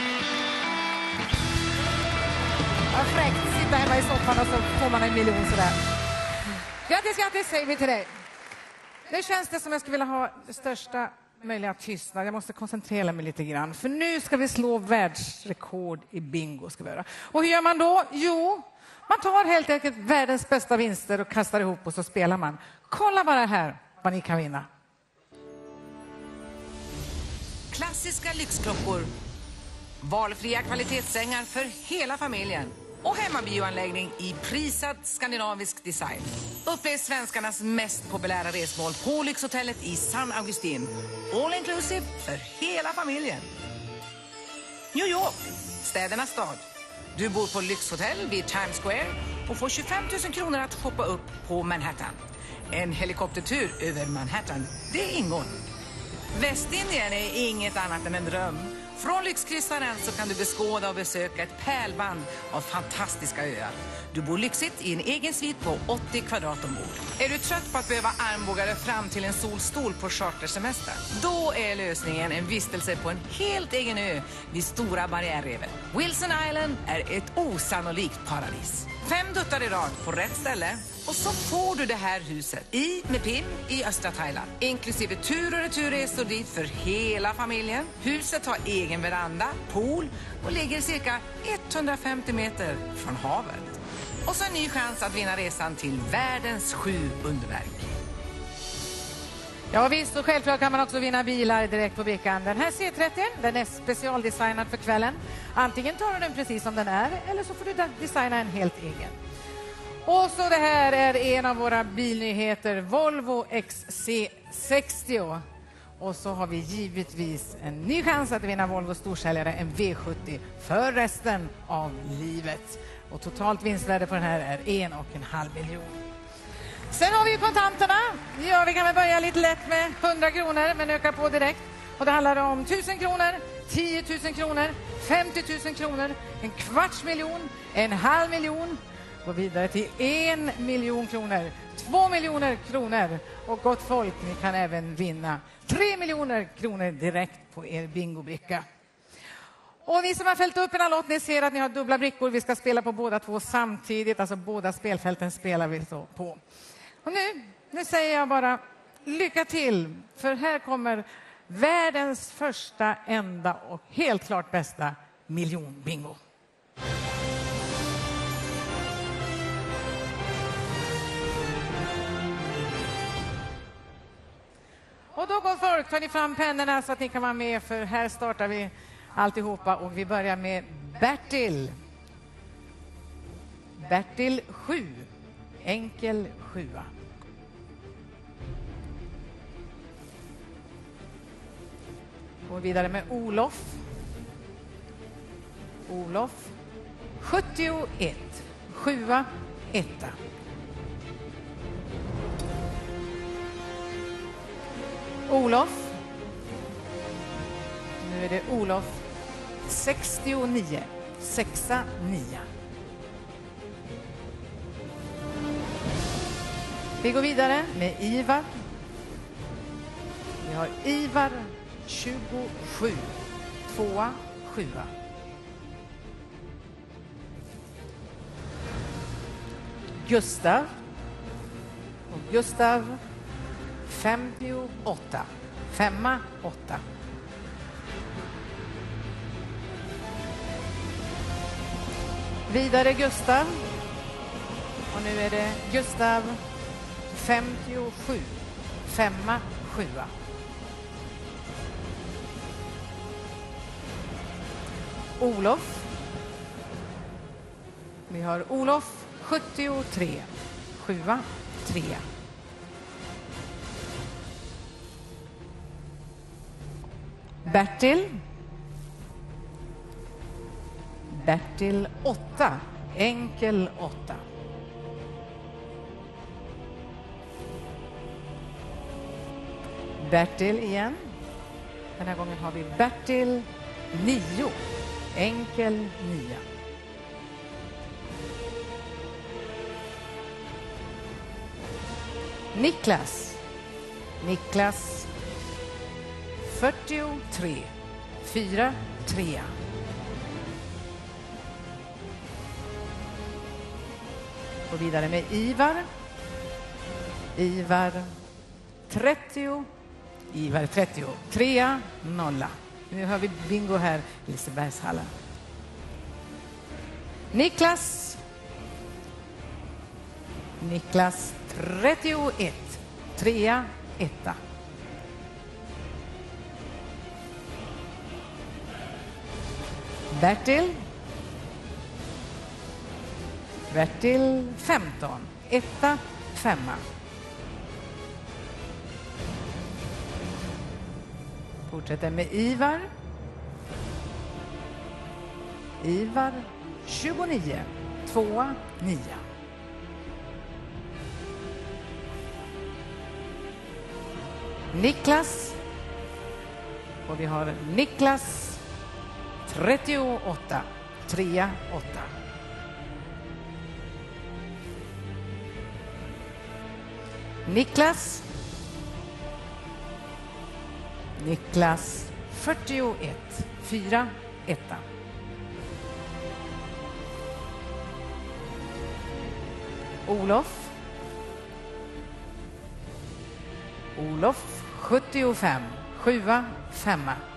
Vad fräckt, sitta hemma i soffan och så får man en miljon sådär. Grattis säger vi till dig. Nu känns det som jag skulle vilja ha största möjliga tystnad. Jag måste koncentrera mig lite grann. För nu ska vi slå världsrekord i bingo. Ska vi göra. Och hur gör man då? Jo, man tar helt enkelt världens bästa vinster och kastar ihop och så spelar man. Kolla bara här vad ni kan vinna. Klassiska lyxklockor. Valfria kvalitetssängar för hela familjen. Och hemmabioanläggning i prisad skandinavisk design. Upplev svenskarnas mest populära resmål på lyxhotellet i San Agustin. All inclusive för hela familjen. New York, städernas stad. Du bor på lyxhotell vid Times Square och får 25 000 kronor att shoppa upp på Manhattan. En helikoptertur över Manhattan, det ingår. Västindien är inget annat än en dröm. Från lyxkryssaren så kan du beskåda och besöka ett pärlband av fantastiska öar. Du bor lyxigt i en egen svit på 80 kvadrat ombord. Är du trött på att behöva armbåga dig fram till en solstol på chartersemester? Då är lösningen en vistelse på en helt egen ö vid Stora barriärrevet. Wilson Island är ett osannolikt paradis. 5 duttar i rad på rätt ställe. Och så får du det här huset med Pim i östra Thailand. Inklusive tur- och returresor dit för hela familjen. Huset har egen veranda, pool och ligger cirka 150 meter från havet. Och så en ny chans att vinna resan till världens 7 underverk. Ja visst, och självklart kan man också vinna bilar direkt på brickan. Den här C30, den är specialdesignad för kvällen. Antingen tar du den precis som den är eller så får du designa en helt egen. Och så det här är en av våra bilnyheter, Volvo XC60. Och så har vi givetvis en ny chans att vinna Volvo storsäljare, en V70 för resten av livet. Och totalt vinstvärde på den här är 1,5 miljoner. Sen har vi kontanterna. Ja, vi kan väl börja lite lätt med 100 kronor, men öka på direkt. Och det handlar om 1000 kronor, 10 000 kronor, 50 000 kronor, 250 000, 500 000. Gå vidare till 1 miljon kronor, 2 miljoner kronor och gott folk, ni kan även vinna 3 miljoner kronor direkt på er bingobricka. Och ni som har fällt upp en lott, ni ser att ni har dubbla brickor. Vi ska spela på båda två samtidigt, alltså båda spelfälten spelar vi så på. Och nu säger jag bara lycka till, för här kommer världens första, enda och helt klart bästa miljonbingo. Och då går folk, tar ni fram pennorna så att ni kan vara med, för här startar vi alltihopa och vi börjar med Bertil. Bertil 7, enkel 7. Går vidare med Olof. Olof 71, 7, 1. Olof. Nu är det Olof 69, 6, 9. Vi går vidare med Ivar. Vi har Ivar 27. 2, 7. Gustav. Och Gustav 58. 5, 8. Vidare Gustav. Och nu är det Gustav 57. 5, 7. Olof. Vi har Olof 73. 7, 3. Bertil. Bertil 8. Enkel 8. Bertil igen. Den här gången har vi Bertil 9. Enkel 9. Niklas. Niklas 43. 4, 3. Och vidare med Ivar. Ivar 30. Ivar 30. 3, 0. Nu har vi bingo här i Lisebergshallen. Niklas. Niklas 31. 3, 1. Bertil. Bertil 15. 1, 5. Fortsätter med Ivar. Ivar 29. 2, 9. Niklas. Och vi har Niklas 38. 3, 8. Niklas. Niklas 41. 4, 1. Olof. Olof 75. 7, 5.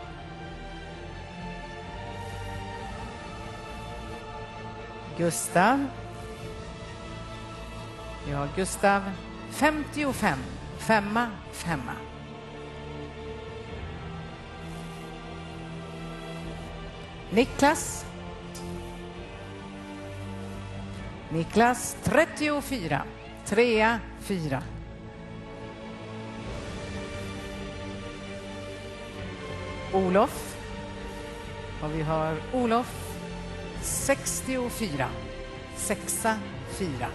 Gustav. Vi har Gustav 55. 5, 5. Niklas. Niklas 34. 3, 4. Olof. Och vi har Olof 64. 6, 4.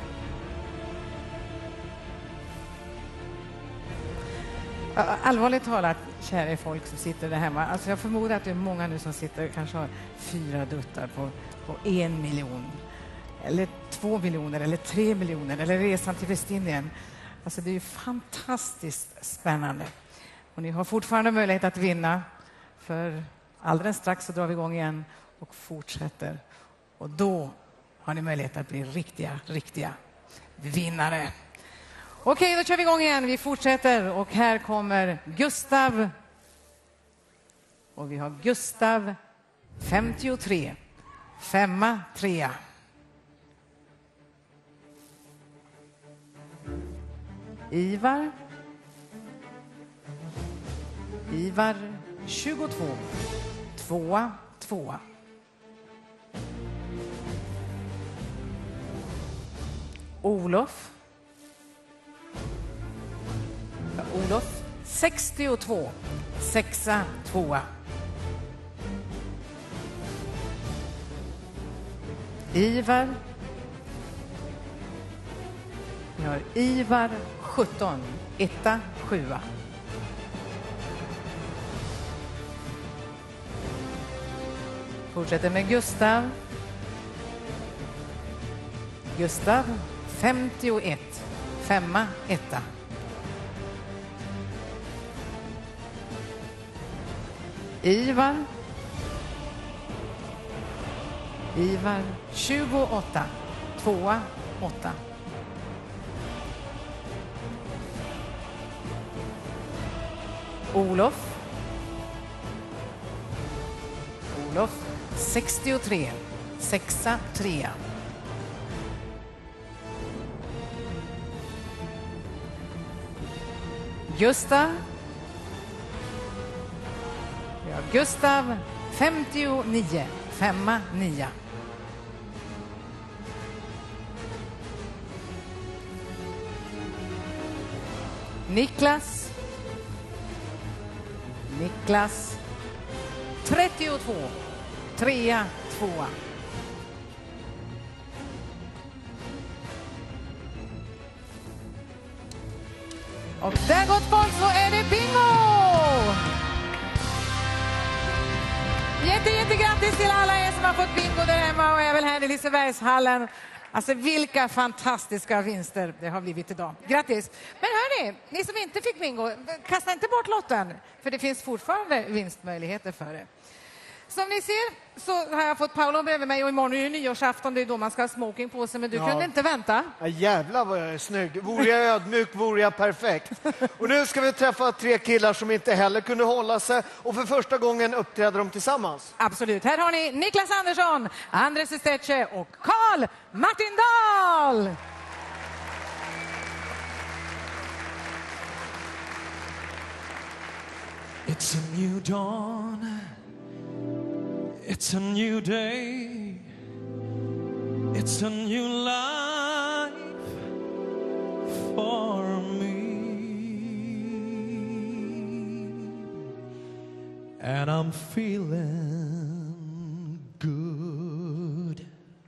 Allvarligt talat, kära folk som sitter där hemma. Alltså jag förmodar att det är många nu som sitter och kanske har 4 duttar på 1 miljon. Eller 2 miljoner, eller 3 miljoner, eller resan till Västindien. Alltså det är ju fantastiskt spännande. Och ni har fortfarande möjlighet att vinna. För alldeles strax så drar vi igång igen och fortsätter. Och då har ni möjlighet att bli riktiga vinnare. Okej, då kör vi igång igen. Vi fortsätter och här kommer Gustav. Och vi har Gustav 53. 5, 3. Ivar. Ivar 22. 2, 2. Olof. Olof 62. 6, 2. Ivar. Vi har Ivar 17. 1, 7. Fortsätter med Gustav. Gustav 51. 5, 1. Ivar 28. 2, 8. Olof 63. 6, 3. Gustav 59. 5, 9. Niklas 32. 3, 2. Och där, gott folk, så är det bingo! Jättegrattis till alla er som har fått bingo där hemma och även här i Lisebergshallen. Alltså vilka fantastiska vinster det har blivit idag. Grattis! Men hörni, ni som inte fick bingo, kasta inte bort lotten. För det finns fortfarande vinstmöjligheter för det. Som ni ser så har jag fått Paolo bredvid mig och imorgon är det nyårsafton. Det är då man ska ha smoking på sig, men du kunde inte vänta. Ja, jävlar vad jag är snygg. Vore jag ödmjuk vore jag perfekt. Och nu ska vi träffa 3 killar som inte heller kunde hålla sig. Och för första gången uppträder de tillsammans. Absolut. Här har ni Niklas Andersson, Andres Esteche och Carl Martin Dahl. It's a new dawn. It's a new day. It's a new life for me. And I'm feeling good.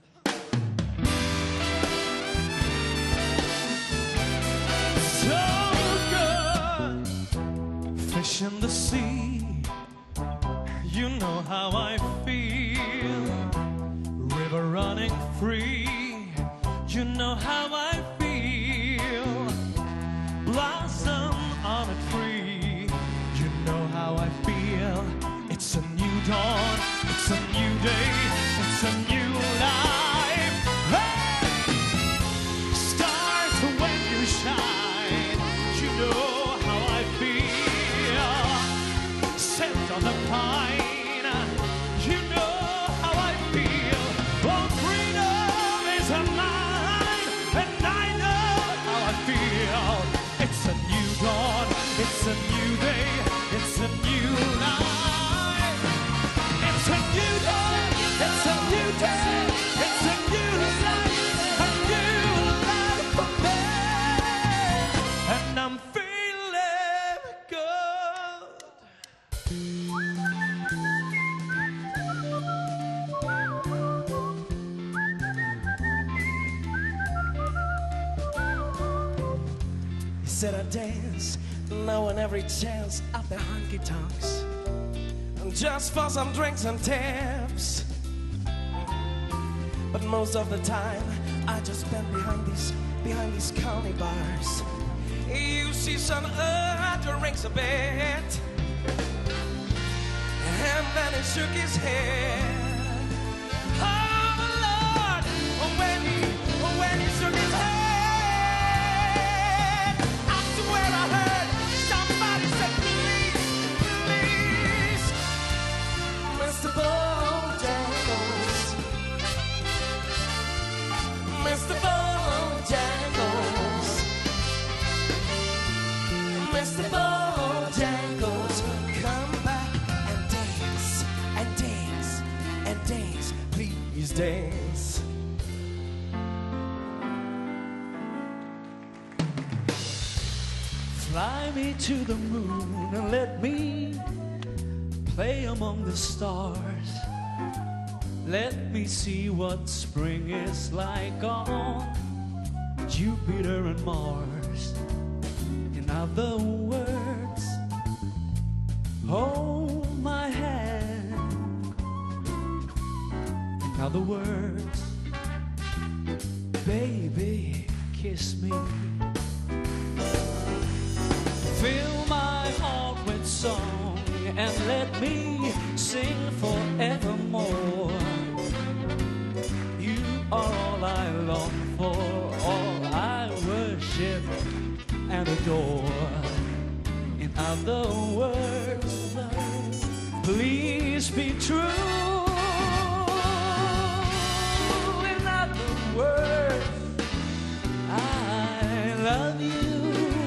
So good. Fish in the sea. You know how I feel. River running free. You know how I feel. Blossom on a tree. You know how I feel. It's a new dawn. It's a new day. It's a new life. Hey! Stars when you shine. You know how I feel. Scent on the pine. It's a new day, it's a new life. It's a new day, it's a new day, it's a new life, a new life for me. And I'm feeling good. He said I dance now and every chance at the honky-tonks, and just for some drinks and tips. But most of the time I just spend behind these county bars. You see some drinks a bit, and then he shook his head. Oh Lord, when he shook his head, I swear I heard somebody say, please, please, Mr. Bojangles, Mr. Bojangles, Mr. Bojangles, come back and dance, and dance, and dance, please dance. Fly me to the moon and let me play among the stars. Let me see what spring is like on Jupiter and Mars. In other words, hold my hand. In other words, baby, kiss me. Fill my heart with song and let me sing forevermore. You are all I long for, all I worship and adore. In other words, please be true. In other words, I love you.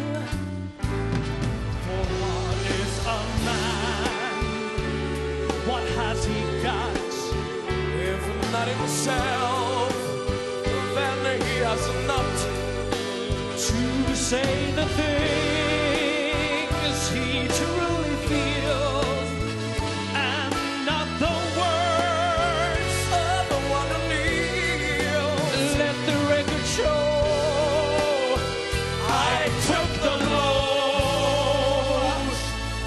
For what is a man? What has he got? If not himself, then he has not to say the things he truly feels, and not the words of the one who kneels. Let the record show I took the blows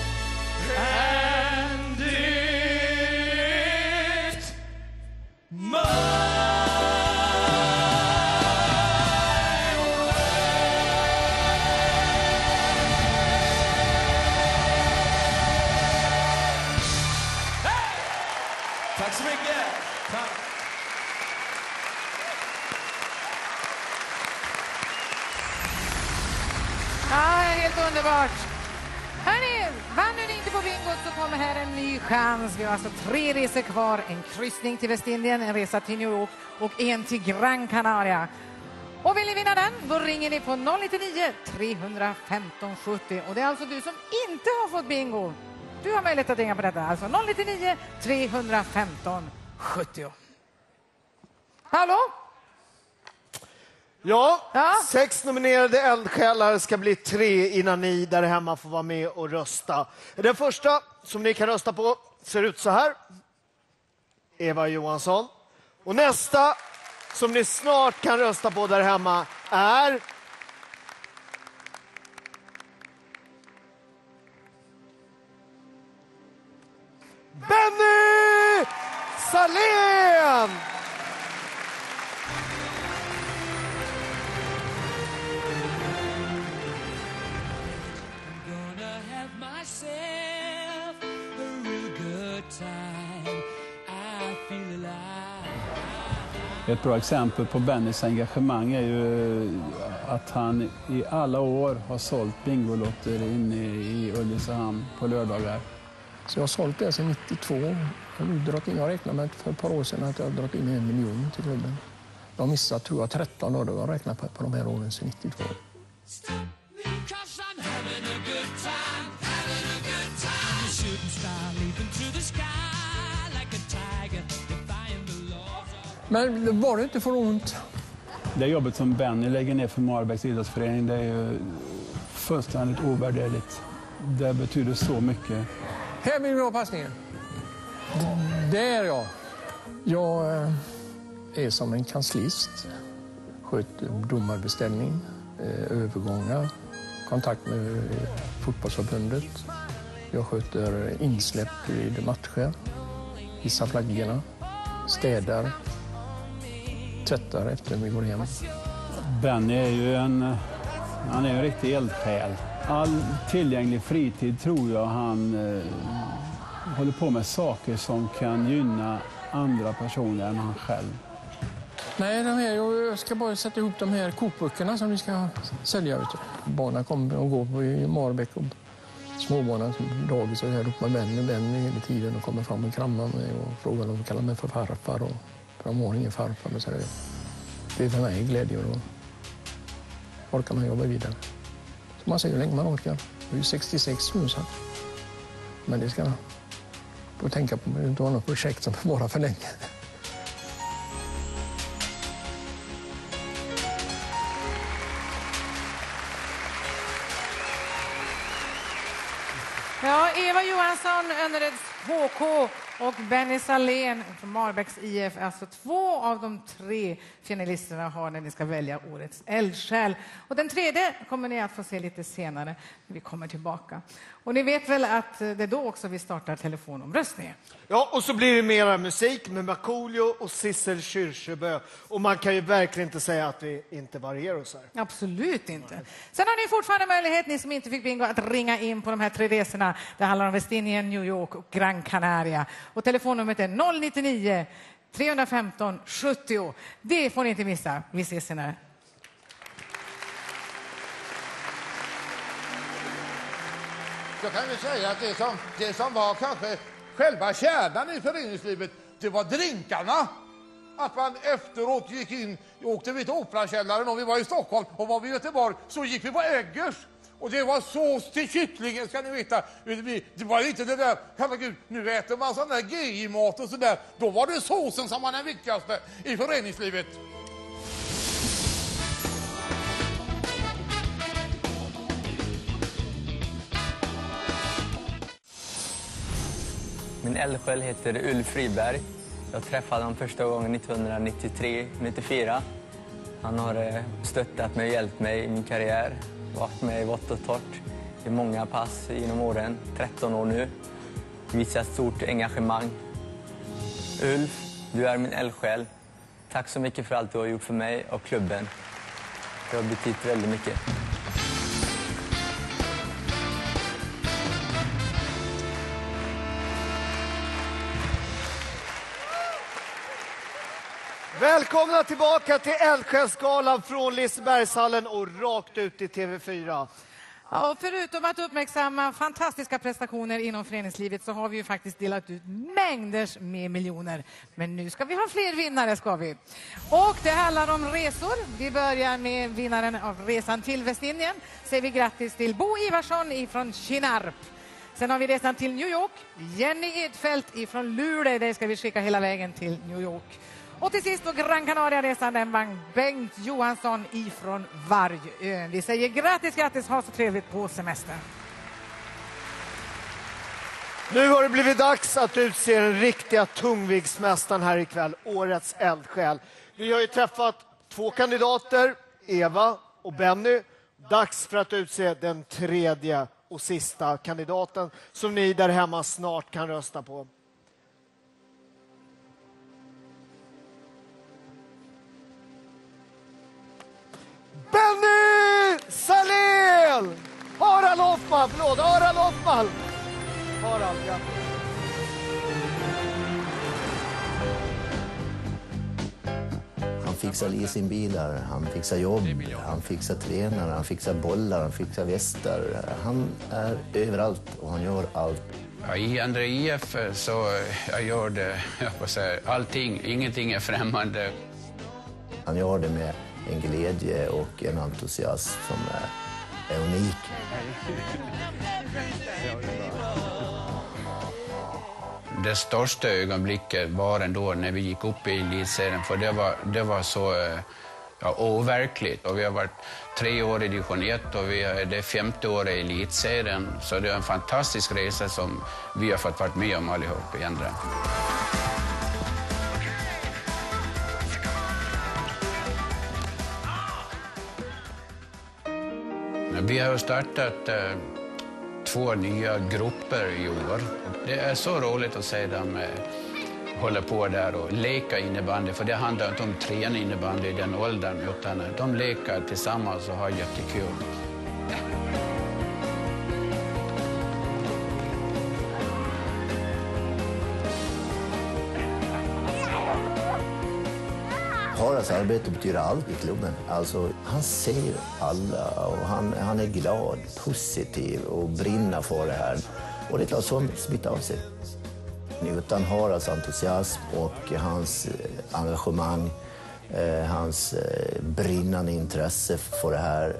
and it Tack så mycket. Tack. Ja, helt underbart. Hörrni, vann du inte på bingo så kommer här en ny chans. Vi har alltså 3 resor kvar. En kryssning till Västindien, en resa till New York och en till Gran Canaria. Och vill ni vinna den, då ringer ni på 099 315 70. Och det är alltså du som inte har fått bingo. Du har möjlighet att ringa på detta. Alltså 099 315 70. Hallå? Ja, 6 nominerade eldsjälar ska bli 3 innan ni där hemma får vara med och rösta. Den första som ni kan rösta på ser ut så här. Eva Johansson. Och nästa som ni snart kan rösta på där hemma är Benny Salén! Ett bra exempel på Bennys engagemang är ju att han i alla år har sålt bingolotter inne i Ulricehamn på lördagar. Så jag har sålt det sedan 92. Jag räknar med för ett par år sedan att jag har dragit in 1 miljon till klubben. Jag har missat, tror jag, 13 år. Jag har räknat på de här åren sedan 92. Men var det inte för ont? Det jobbet som Benny lägger ner för Marbäcks idrottsförening, det är ju fullständigt ovärderligt. Det betyder så mycket. Här vill vi ha passningen. Där ja. Jag är som en kanslist. Sköter domarbeställning, övergångar, kontakt med fotbollsförbundet. Jag sköter insläpp vid matcher, hissar flaggorna, städar, tvättar efter vi går hem. Benny är ju en riktig eldsjäl. All tillgänglig fritid tror jag han håller på med saker som kan gynna andra personer än han själv. Nej, jag ska bara sätta ihop de här kokböckerna som vi ska sälja. Barnen kommer och går på i Marbäck och småbarnen som dagis och här upp med Benny hela tiden och kommer fram och krammar mig och frågar om de kallar mig för farfar. Och de har ingen farfar. Men så det är för mig glädje och då orkar man jobba vidare. Så man ser hur länge man orkar. Det är ju 66 nu så. Men det ska man då tänka på. Det inte vara något projekt som bara för länge. Ja, Eva Johansson, Önnereds HK och Benny Salén från Marbäcks IF. Alltså 2 av de 3 finalisterna har när ni ska välja årets eldsjäl. Och den tredje kommer ni att få se lite senare när vi kommer tillbaka. Och ni vet väl att det är då också vi startar telefonomröstningen. Ja, och så blir det mera musik med Markoolio och Sissel Kyrkjebø. Och man kan ju verkligen inte säga att vi inte varierar oss här. Absolut inte. Sen har ni fortfarande möjlighet, ni som inte fick bingo, att ringa in på de här 3 resorna. Det handlar om Västindien, New York och Gran Canaria. Och telefonnumret är 099 315 70. Det får ni inte missa. Vi ses senare. Jag kan ju säga att det som var kanske själva kärnan i föreningslivet, det var drinkarna. Att man efteråt gick in, åkte vi till Operakällaren om vi var i Stockholm, och var vi i Göteborg så gick vi på Eggers. Och det var sås till kycklingen, ska ni veta. Det var inte det där, herregud, nu äter man sån där GI-mat och sådär. Då var det såsen som var den viktigaste i föreningslivet. Min eldsjäl heter Ulf Friberg. Jag träffade honom första gången 1993-94. Han har stöttat mig och hjälpt mig i min karriär. Varit med i vått och torrt i många pass genom åren. 13 år nu. Visat stort engagemang. Ulf, du är min eldsjäl. Tack så mycket för allt du har gjort för mig och klubben. Det har betytt väldigt mycket. Välkomna tillbaka till Eldsjälsgalan från Lisebergshallen och rakt ut i TV4. Ja, och förutom att uppmärksamma fantastiska prestationer inom föreningslivet så har vi ju faktiskt delat ut mängder med miljoner. Men nu ska vi ha fler vinnare, ska vi. Och det handlar om resor. Vi börjar med vinnaren av resan till Västindien. Säger vi grattis till Bo Ivarsson ifrån Kinnarp. Sen har vi resan till New York. Jenny Edfeldt ifrån Luleå. Det ska vi skicka hela vägen till New York. Och till sist då Gran Canaria-resan, den vann Bengt Johansson ifrån Vargön. Vi säger grattis, ha så trevligt på semestern. Nu har det blivit dags att utse den riktiga tungviktsmästaren här ikväll, årets eldsjäl. Vi har ju träffat 2 kandidater, Eva och Benny. Dags för att utse den tredje och sista kandidaten som ni där hemma snart kan rösta på. Benny Salén! Harald Hoffman, förlåt, Harald Hoffman! Harald, ja. Han fixar leasingbilar, han fixar jobb, han fixar tränare, han fixar bollar, han fixar västar. Han är överallt och han gör allt. Ja, i Andra IF så jag gör det, jag får säga, allting, ingenting är främmande. Han gör det med en glädje och en entusiasm som är unik. Det största ögonblicket var ändå när vi gick upp i elitserien, för det var så overkligt. Och vi har varit 3 år i division 1 och det är 5:e året i elitserien. Så det är en fantastisk resa som vi har fått vara med om allihop i Andra. Vi har startat 2 nya grupper i år. Det är så roligt att se dem hålla på där och leka innebandy. För det handlar inte om träna innebandy i den åldern, utan de leker tillsammans och har jättekul. Haralds arbete betyder allt i klubben. Alltså, han ser alla och han är glad, positiv och brinner för det här. Och det är klart, sånt smittar av sig. Utan Haralds entusiasm och hans engagemang, hans brinnande intresse för det här,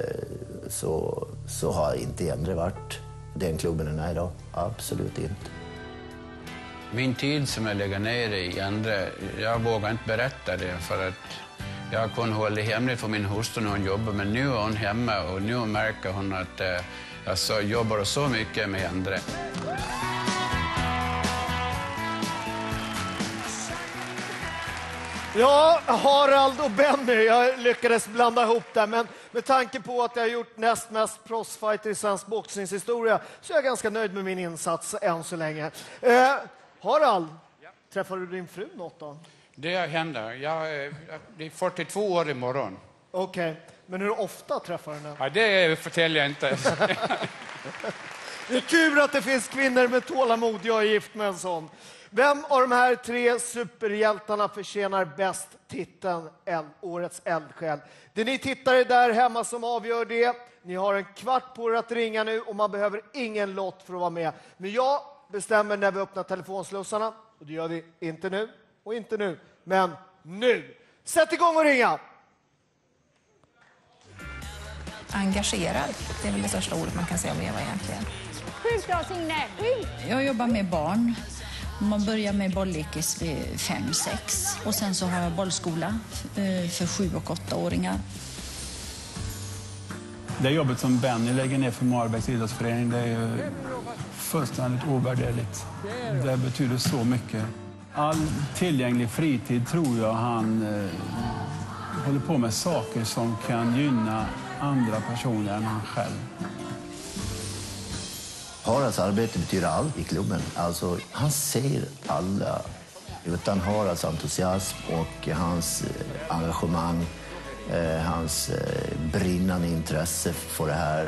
så har inte Endre varit den klubben den är idag. Absolut inte. Min tid som jag lägger ner i Andra, jag vågar inte berätta det för att jag kunde hålla det hemligt för min hustru när hon jobbar. Men nu är hon hemma och nu märker hon att jag jobbar så mycket med Andra. Ja, Harald och Benny, jag lyckades blanda ihop det, men med tanke på att jag har gjort näst mest proffsfighter i svensk boxningshistoria så är jag ganska nöjd med min insats än så länge. Harald, träffar du din fru något då? Det händer. Jag är 42 år imorgon. Okej, men hur ofta träffar du henne? Ja, det förtäljer jag inte. Det är tur att det finns kvinnor med tålamod. Jag är gift med en sån. Vem av de här 3 superhjältarna förtjänar bäst titeln Årets eldsjäl? Det är ni tittare där hemma som avgör det. Ni har en kvart på er att ringa nu och man behöver ingen lott för att vara med. Men jag bestämmer när vi öppnar telefonslussarna. Och det gör vi inte nu och inte nu, men nu. Sätt igång och ringa! Engagerad, det är väl det största ordet man kan säga om Eva egentligen. Skjut då, Signe! Skjut! Jag jobbar med barn. Man börjar med bolllekis vid 5-6 och sen så har jag bollskola för 7- och 8-åringar. Det jobbet som Benny lägger ner för Marbäcks idrottsförening, det är ju fullständigt ovärderligt. Det betyder så mycket. All tillgänglig fritid tror jag han håller på med saker som kan gynna andra personer än han själv. Haralds arbete betyder allt i klubben. Alltså, han ser alla. Utan Haralds entusiasm och hans engagemang, hans brinnande intresse för det här,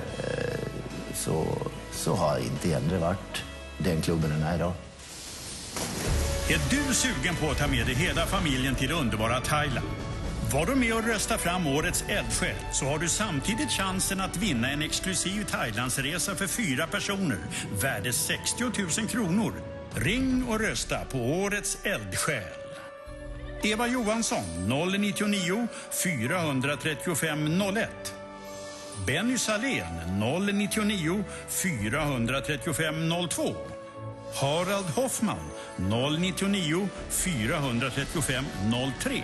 så har inte ändå varit den klubben den är idag. Är du sugen på att ta med dig hela familjen till underbara Thailand? Var du med och rösta fram årets eldsjäl så har du samtidigt chansen att vinna en exklusiv Thailandsresa för 4 personer värde 60 000 kronor. Ring och rösta på årets eldsjäl. Eva Johansson 099 435 01. Benny Salén 099 435 02. Harald Hoffman 099 435 03.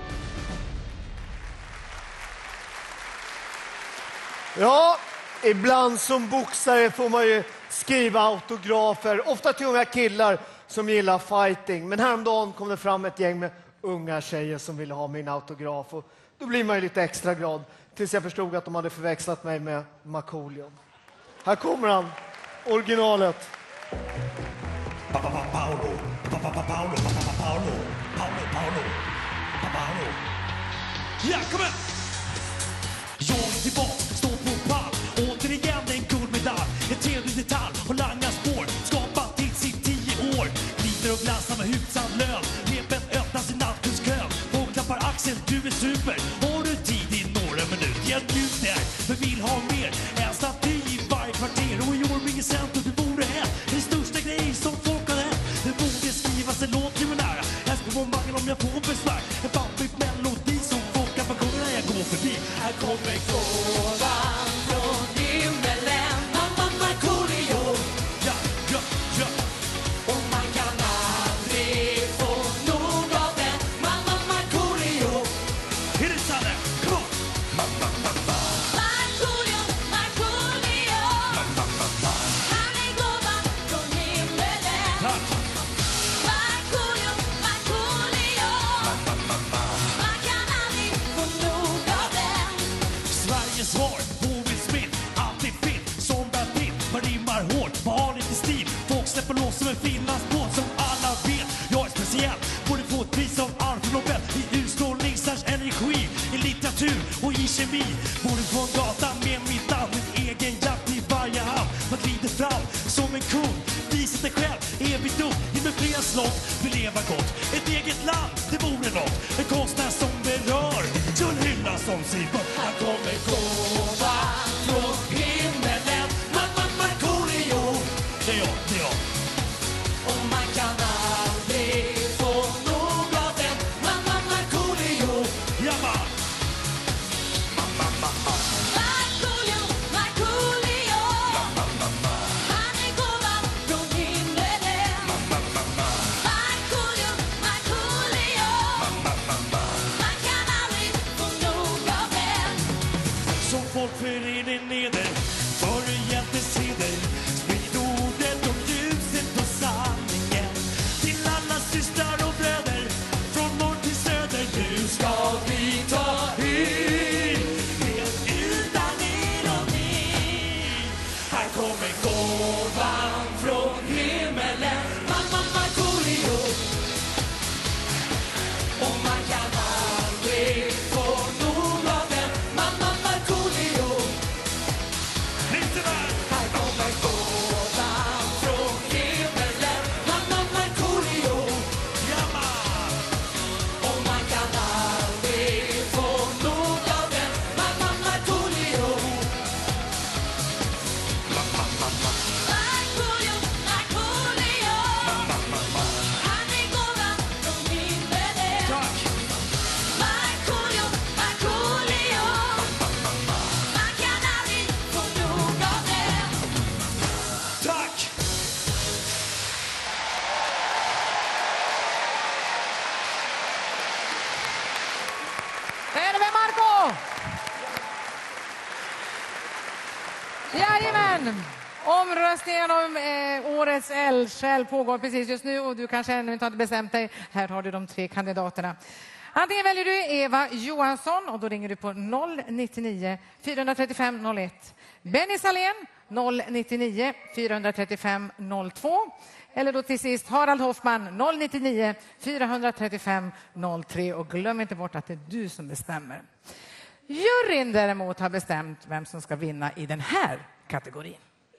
Ja, ibland som boxare får man ju skriva autografer. Ofta till unga killar som gillar fighting. Men häromdagen kom det fram ett gäng med unga tjejer som ville ha min autograf. Och då blir man ju lite extra glad. Tills jag förstod att de hade förväxlat mig med Markoolio. Här kommer han, originalet. Paolo. Ja, kom igen! Jag är tillbaka, står på pall. Återigen en guldmedalj. En trevlig detalj och langa spår. Skapat till sitt 10 år. Glider och glassar med hyfsad lön. Repen öppnas i nattkundskön. Och klappar axeln, du är super. Har du tid i några minuter? Jag njuter, men vill ha mer. En staty i varje kvarter. Och i år blir det cent och det vore här. Det största grejen som folk har hänt. Det borde skrivas en låt till mig nära. Jag ska på magen om jag får besvär. En pampig melodi som folk kan få sjunga när jag går förbi. Här kommer gåvan från himmelen. Mamma Markoolio. Ja, ja, ja. Och man kan aldrig få nog av den. Mamma Markoolio. Är det sant? Kom on. Mamma, mamma. Markoolio, Markoolio. Han är gåvan från himmelen. Tack. Markoolio, Markoolio. Man kan aldrig få nog av den. Sveriges svar på Will Smith. Alltid fit, som Brad Pitt. Man rimmar hårt, man har lite stil. Folk släpper loss som en finlandsbåt. Som alla vet, jag är speciell. Borde få ett pris av Alfred Nobel. I utstrålning, energi, i litteratur och i kemi. Borde få en gata med mitt namn. Min egen jakt i varje hamn. Man glider fram som en kung. Visar dig själv, evigt dum. In med fler slott, vill leva gott. Ett eget land, det vore något. En konstnär som berör. Skulle hyllas som sig bör. Här kommer gåvan från himmelen. Mamma Markoolio. Det är jag, det är jag. Och man kan aldrig få nog av den. Mamma Markoolio. Ja, man. Mamma, mamma. Markoolio, Markoolio. Han är gåvan från himmelen. Markoolio, Markoolio. Man kan aldrig få nog av den. Som folkföreningen leder för hjältens heder. Sprid ordet om ljuset och sanningen till alla systrar och bröder från norr till söder. Nu ska vi ta hit helt utan ironi. Här kommer gåvan från himmelen. Mamma Markoolio. Och man kan aldrig få nog av den. Mamma Markoolio. Lyssna! Här kommer gåvan Jajamän! Omröstningen om årets eldsjäl pågår precis just nu och du kanske ännu inte har bestämt dig. Här har du de 3 kandidaterna. Antingen väljer du Eva Johansson och då ringer du på 099 435 01. Benny Salén 099 435 02. Eller då till sist Harald Hoffman 099 435 03. Och glöm inte bort att det är du som bestämmer. Juryn däremot har bestämt vem som ska vinna i den här kategorin.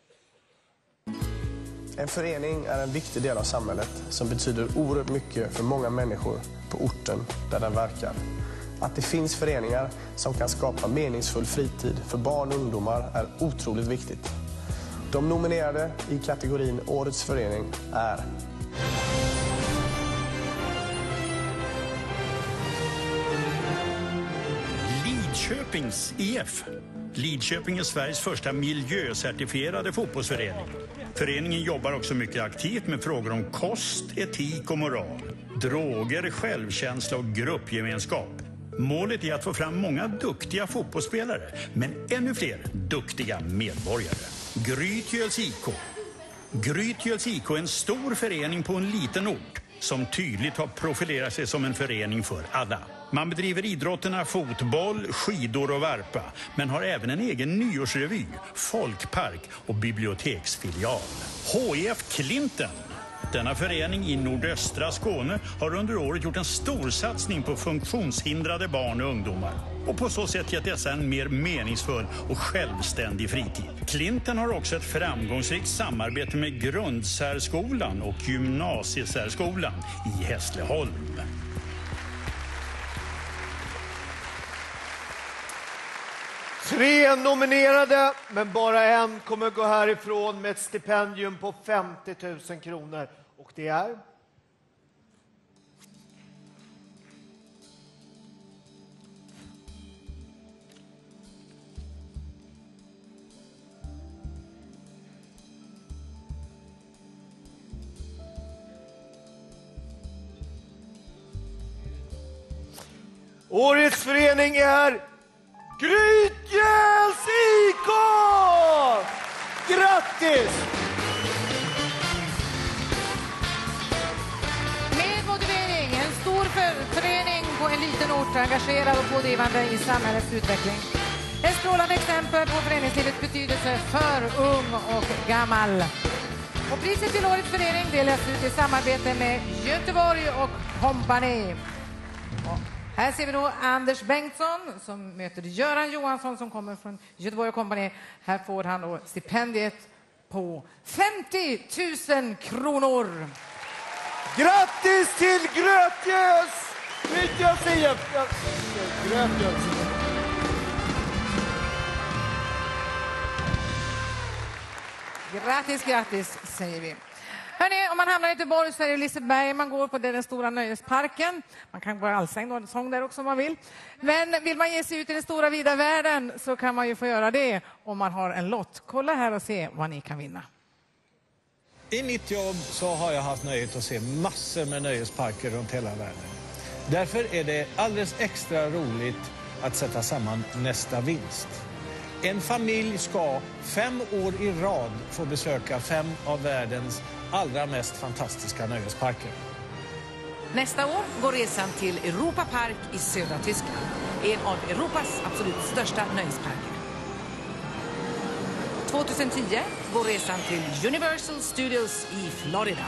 En förening är en viktig del av samhället som betyder oerhört mycket för många människor på orten där den verkar. Att det finns föreningar som kan skapa meningsfull fritid för barn och ungdomar är otroligt viktigt. De nominerade i kategorin Årets förening är Lidköpings IF. Lidköping är Sveriges första miljöcertifierade fotbollsförening. Föreningen jobbar också mycket aktivt med frågor om kost, etik och moral, droger, självkänsla och gruppgemenskap. Målet är att få fram många duktiga fotbollsspelare, men ännu fler duktiga medborgare. Grytgöls IK. Grytgöls IK är en stor förening på en liten ort som tydligt har profilerat sig som en förening för alla. Man bedriver idrotterna fotboll, skidor och varpa, men har även en egen nyårsrevy, folkpark och biblioteksfilial. HIF Klinten. Denna förening i nordöstra Skåne har under året gjort en stor satsning på funktionshindrade barn och ungdomar och på så sätt gett dessa en mer meningsfull och självständig fritid. Klinten har också ett framgångsrikt samarbete med grundsärskolan och gymnasiesärskolan i Hässleholm. Tre nominerade, men bara en kommer gå härifrån med ett stipendium på 50 000 kronor. Och det är... Årets förening är... Grytgöls IK! Grattis! Med motivering, en stor förening på en liten ort, engagerad och pådrivande i samhällets utveckling. Ett strålande exempel på föreningslivets betydelse för ung och gammal. Och priset till årets förening delas ut i samarbete med Göteborg och Company. Här ser vi då Anders Bengtsson som möter Göran Johansson som kommer från Göteborg och Company. Här får han då stipendiet på 50 000 kronor. Grattis till Grytgöls IF! Grytgöls. Grattis, grattis säger vi. Hörrni, om man hamnar i Göteborg så är det Liseberg man går på, den stora nöjesparken. Man kan gå allsång där också om man vill. Men vill man ge sig ut i den stora vida världen så kan man ju få göra det om man har en lott. Kolla här och se vad ni kan vinna. I mitt jobb så har jag haft nöjet att se massor med nöjesparker runt hela världen. Därför är det alldeles extra roligt att sätta samman nästa vinst. En familj ska 5 år i rad få besöka 5 av världens allra mest fantastiska nöjesparker. Nästa år går resan till Europa Park i södra Tyskland. En av Europas absolut största nöjesparker. 2010 går resan till Universal Studios i Florida.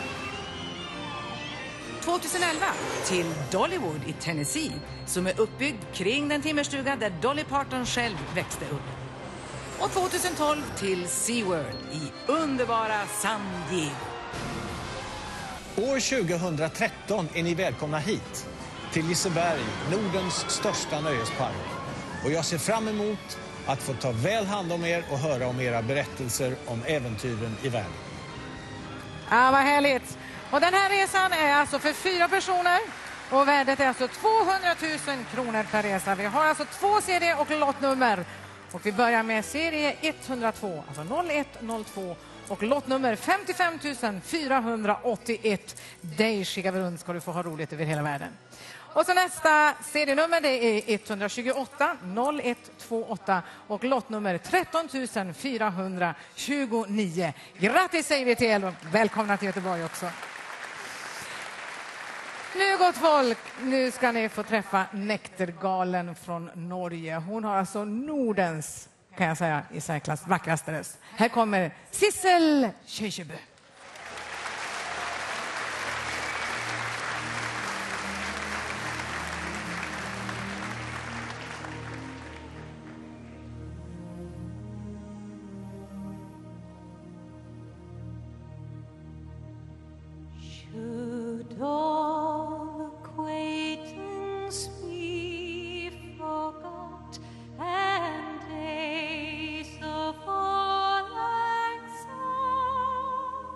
2011 till Dollywood i Tennessee som är uppbyggd kring den timmerstuga där Dolly Parton själv växte upp. Och 2012 till SeaWorld i underbara San Diego. År 2013 är ni välkomna hit till Liseberg, Nordens största nöjespark. Och jag ser fram emot att få ta väl hand om er och höra om era berättelser om äventyren i världen. Ja, vad härligt. Och den här resan är alltså för 4 personer och värdet är alltså 200 000 kronor per resa. Vi har alltså 2 CD och lottnummer. Och vi börjar med serie 102, alltså 0102 och lottnummer 55 481. Dig skickar vi runt, ska du få ha roligt över hela världen. Och så nästa serienummer, det är 128 0128 och lottnummer 13 429. Grattis säger vi till er och välkomna till Göteborg också. Nu gott folk, nu ska ni få träffa Nektergalen från Norge. Hon har alltså Nordens, kan jag säga, i särklass vackraste röst. Här kommer Sissel Kyrkjebø. Should all acquaintance be forgot, and days of all anxiety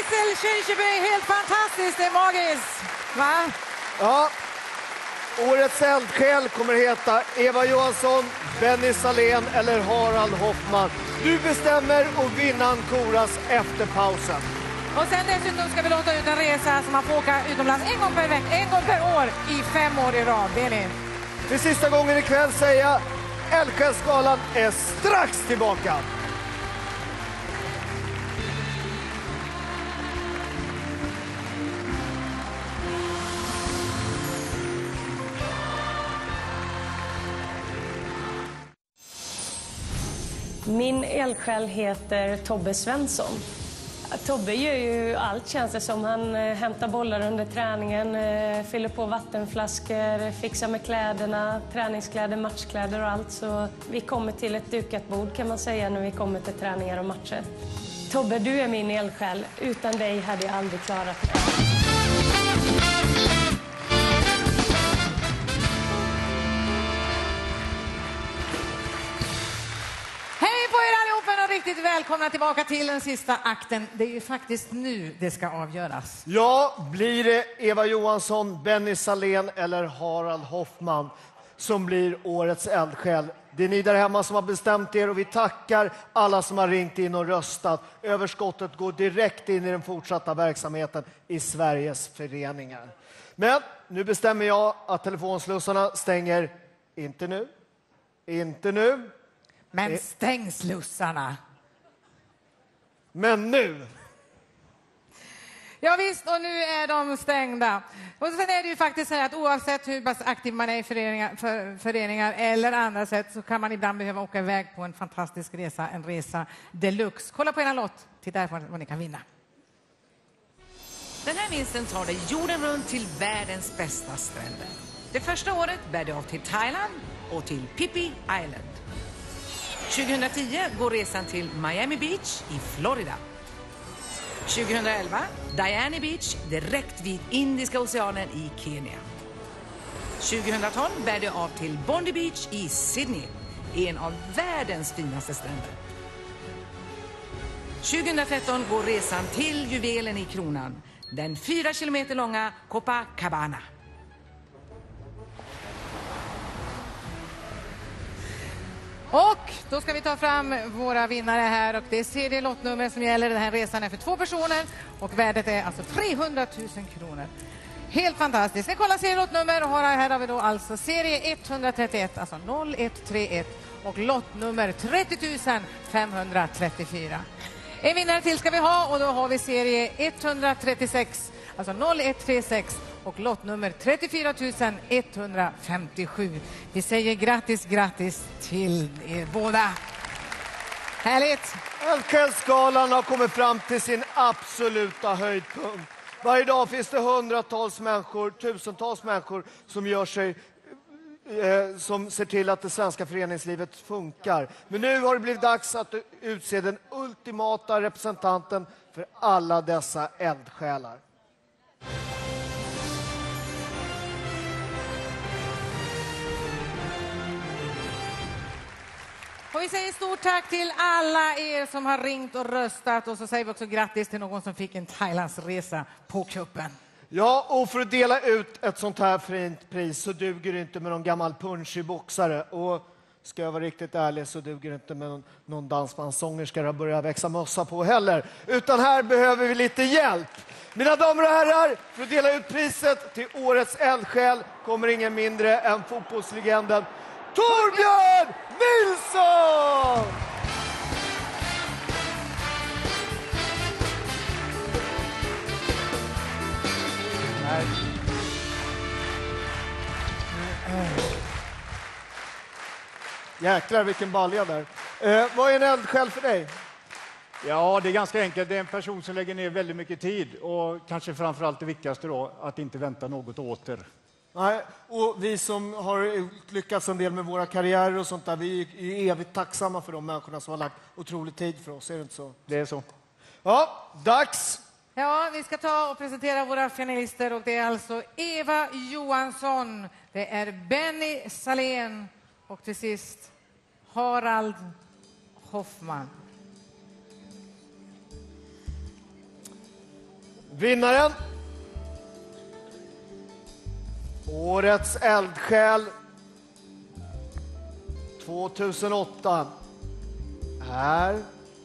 Sissel Kyrkjebø, helt fantastiskt, det är magiskt. Va? Ja, årets eldsjäl kommer heta Eva Johansson, Benny Salén eller Harald Hoffman. Du bestämmer och vinnaren koras efter pausen. Och sen dessutom ska vi låta ut en resa som man får åka utomlands en gång per år i 5 år i rad. Benny. För sista gången ikväll säga Eldsjälsgalan är strax tillbaka. Min eldsjäl heter Tobbe Svensson. Tobbe gör ju allt, känns det som. Han hämtar bollar under träningen, fyller på vattenflaskor, fixar med kläderna, träningskläder, matchkläder och allt. Så vi kommer till ett dukat bord kan man säga när vi kommer till träningar och matcher. Tobbe, du är min eldsjäl. Utan dig hade jag aldrig klarat det. Riktigt välkomna tillbaka till den sista akten. Det är ju faktiskt nu det ska avgöras. Ja, blir det Eva Johansson, Benny Salén eller Harald Hoffman som blir årets eldsjäl? Det är ni där hemma som har bestämt er och vi tackar alla som har ringt in och röstat. Överskottet går direkt in i den fortsatta verksamheten i Sveriges föreningar. Men nu bestämmer jag att telefonslussarna stänger inte nu. Inte nu. Men stäng slussarna. Men nu. Ja visst, och nu är de stängda. Och sen är det ju faktiskt så att oavsett hur pass aktiv man är i föreningar eller andra sätt så kan man ibland behöva åka iväg på en fantastisk resa, en resa deluxe. Kolla på ena lott, titta här vad ni kan vinna. Den här vinsten tar dig jorden runt till världens bästa stränder. Det första året bär det av till Thailand och till Phi Island. 2010 går resan till Miami Beach i Florida. 2011 Diani Beach direkt vid Indiska oceanen i Kenya. 2012 bär det av till Bondi Beach i Sydney, en av världens finaste stränder. 2013 går resan till juvelen i kronan, den 4 kilometer långa Copacabana. Och då ska vi ta fram våra vinnare här och det är serielottnummer som gäller. Den här resan är för 2 personer och värdet är alltså 300 000 kronor. Helt fantastiskt. Vi kollar serielottnummer och här har vi då alltså serie 131, alltså 0131 och lottnummer 30 534. En vinnare till ska vi ha och då har vi serie 136, alltså 0136 och lottnummer 34 157. Vi säger grattis till er båda. Härligt! Eldsjälsgalan har kommit fram till sin absoluta höjdpunkt. Varje dag finns det hundratals människor, tusentals människor som gör sig som ser till att det svenska föreningslivet funkar. Men nu har det blivit dags att utse den ultimata representanten för alla dessa eldsjälar. Och vi säger stort tack till alla er som har ringt och röstat och så säger vi också grattis till någon som fick en Thailandsresa på kuppen. Ja, och för att dela ut ett sånt här fint pris så duger det inte med någon gammal punschig boxare. Och ska jag vara riktigt ärlig så duger det inte med någon dansbandssångerska att börja växa mössa på heller. Utan här behöver vi lite hjälp. Mina damer och herrar, för att dela ut priset till årets eldsjäl kommer ingen mindre än fotbollslegenden Torbjörn Nilsson! Jäklar vilken balja där. Vad är en eldsjäl för dig? Ja, det är ganska enkelt. Det är en person som lägger ner väldigt mycket tid och kanske framförallt det viktigaste då, att inte vänta något åter. Nej, och vi som har lyckats en del med våra karriärer och sånt där, vi är evigt tacksamma för de människorna som har lagt otrolig tid för oss, är det inte så? Det är så. Ja, dags! Ja, vi ska ta och presentera våra finalister och det är alltså Eva Johansson, det är Benny Salén och till sist Harald Hoffman. Vinnaren. Årets eldsjäl 2008 är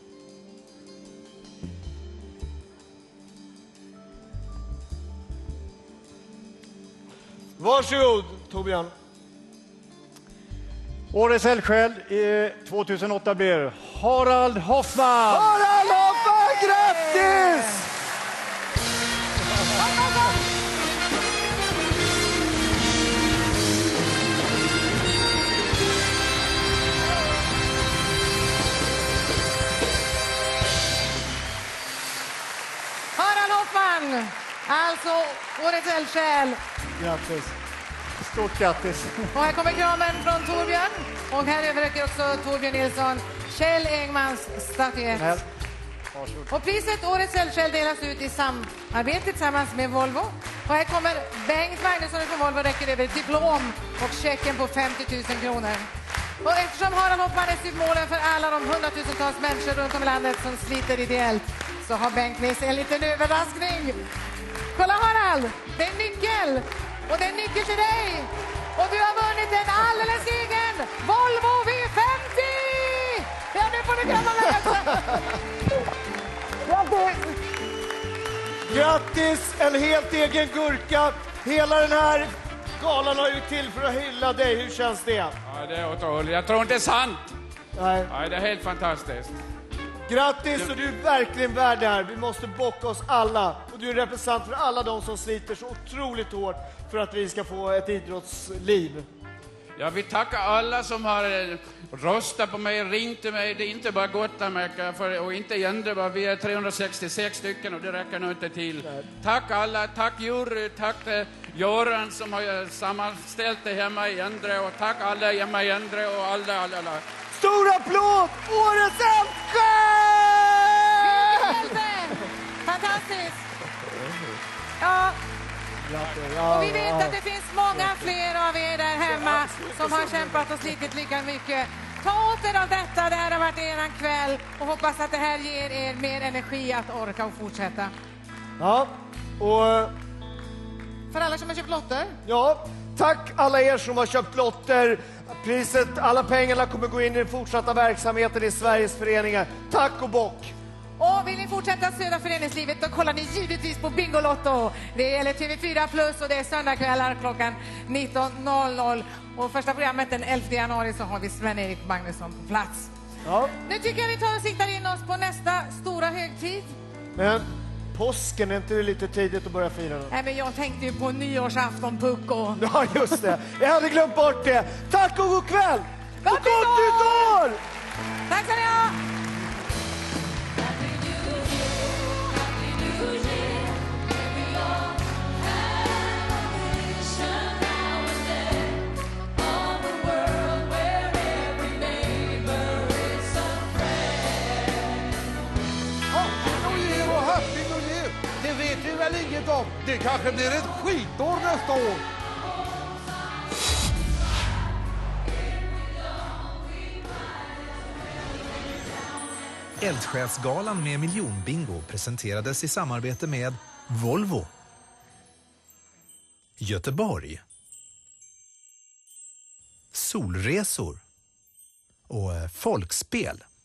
varsågod, Torbjörn. Årets eldsjäl 2008 blir Harald Hoffman. Harald Hoffman, grattis! Harald Hoffman, alltså årets eldsjäl. Grattis. Stort grattis. Och här kommer kramen från Torbjörn. Och här överräcker också Torbjörn Nilsson Kjell Engmans statyett. Och priset Årets eldsjäl delas ut i samarbete tillsammans med Volvo. Och här kommer Bengt Magnusson från Volvo räcker över ett diplom och checken på 50 000 kronor. Och eftersom Harald Hoffman är symbolen för alla de hundratusentals människor runt om i landet som sliter ideellt så har Bengt med sig en liten överraskning. Kolla Harald, det är en nyckel. Och det är en nyckel till dig. Och du har vunnit en alldeles egen Volvo V50! Ja, nu får du glömma med. Grattis! Grattis, en helt egen gurka. Hela den här galan har ju till för att hylla dig. Hur känns det? Ja, det är otroligt. Jag tror inte det är sant. Nej. Ja, det är helt fantastiskt. Grattis, och du är verkligen värd det här. Vi måste bocka oss alla. Och du är representant för alla de som sliter så otroligt hårt för att vi ska få ett idrottsliv. Jag vill tacka alla som har röstat på mig, ringt till mig. Det är inte bara Gotlandmärka och inte Jändre. Vi är 366 stycken och det räcker nog inte till. Tack alla, tack jury, tack Göran som har sammanställt det hemma i Jändre. Och tack alla hemma i Jändre och alla. Stor applåd! Årets eldsjäl! Fantastiskt! Ja. Och vi vet att det finns många fler av er där hemma som har kämpat och slitit lika mycket. Ta åt er av detta, det här har varit eran kväll och hoppas att det här ger er mer energi att orka och fortsätta. Ja, och... För alla som har köpt lotter? Ja, tack alla er som har köpt lotter. Priset, alla pengarna kommer gå in i den fortsatta verksamheten i Sveriges föreningar. Tack och bock! Och vill ni fortsätta stödja föreningslivet då kollar ni givetvis på Bingolotto. Det gäller TV4 Plus och det är söndagkvällar klockan 19.00. Och första programmet den 11 januari så har vi Sven-Erik Magnusson på plats. Ja. Nu tycker jag vi tar och siktar in oss på nästa stora högtid. Men påsken, är inte det lite tidigt att börja fira då? Nej, men jag tänkte ju på nyårsafton, Pucko. Ja, just det. Jag hade glömt bort det. Tack och god kväll! Gott nytt år! Tack ska ni ha! Det vet vi väl inget om. Det kanske blir ett skitår nästa år. Eldsjälsgalan med miljonbingo presenterades i samarbete med Volvo, Göteborg, Solresor och Folkspel.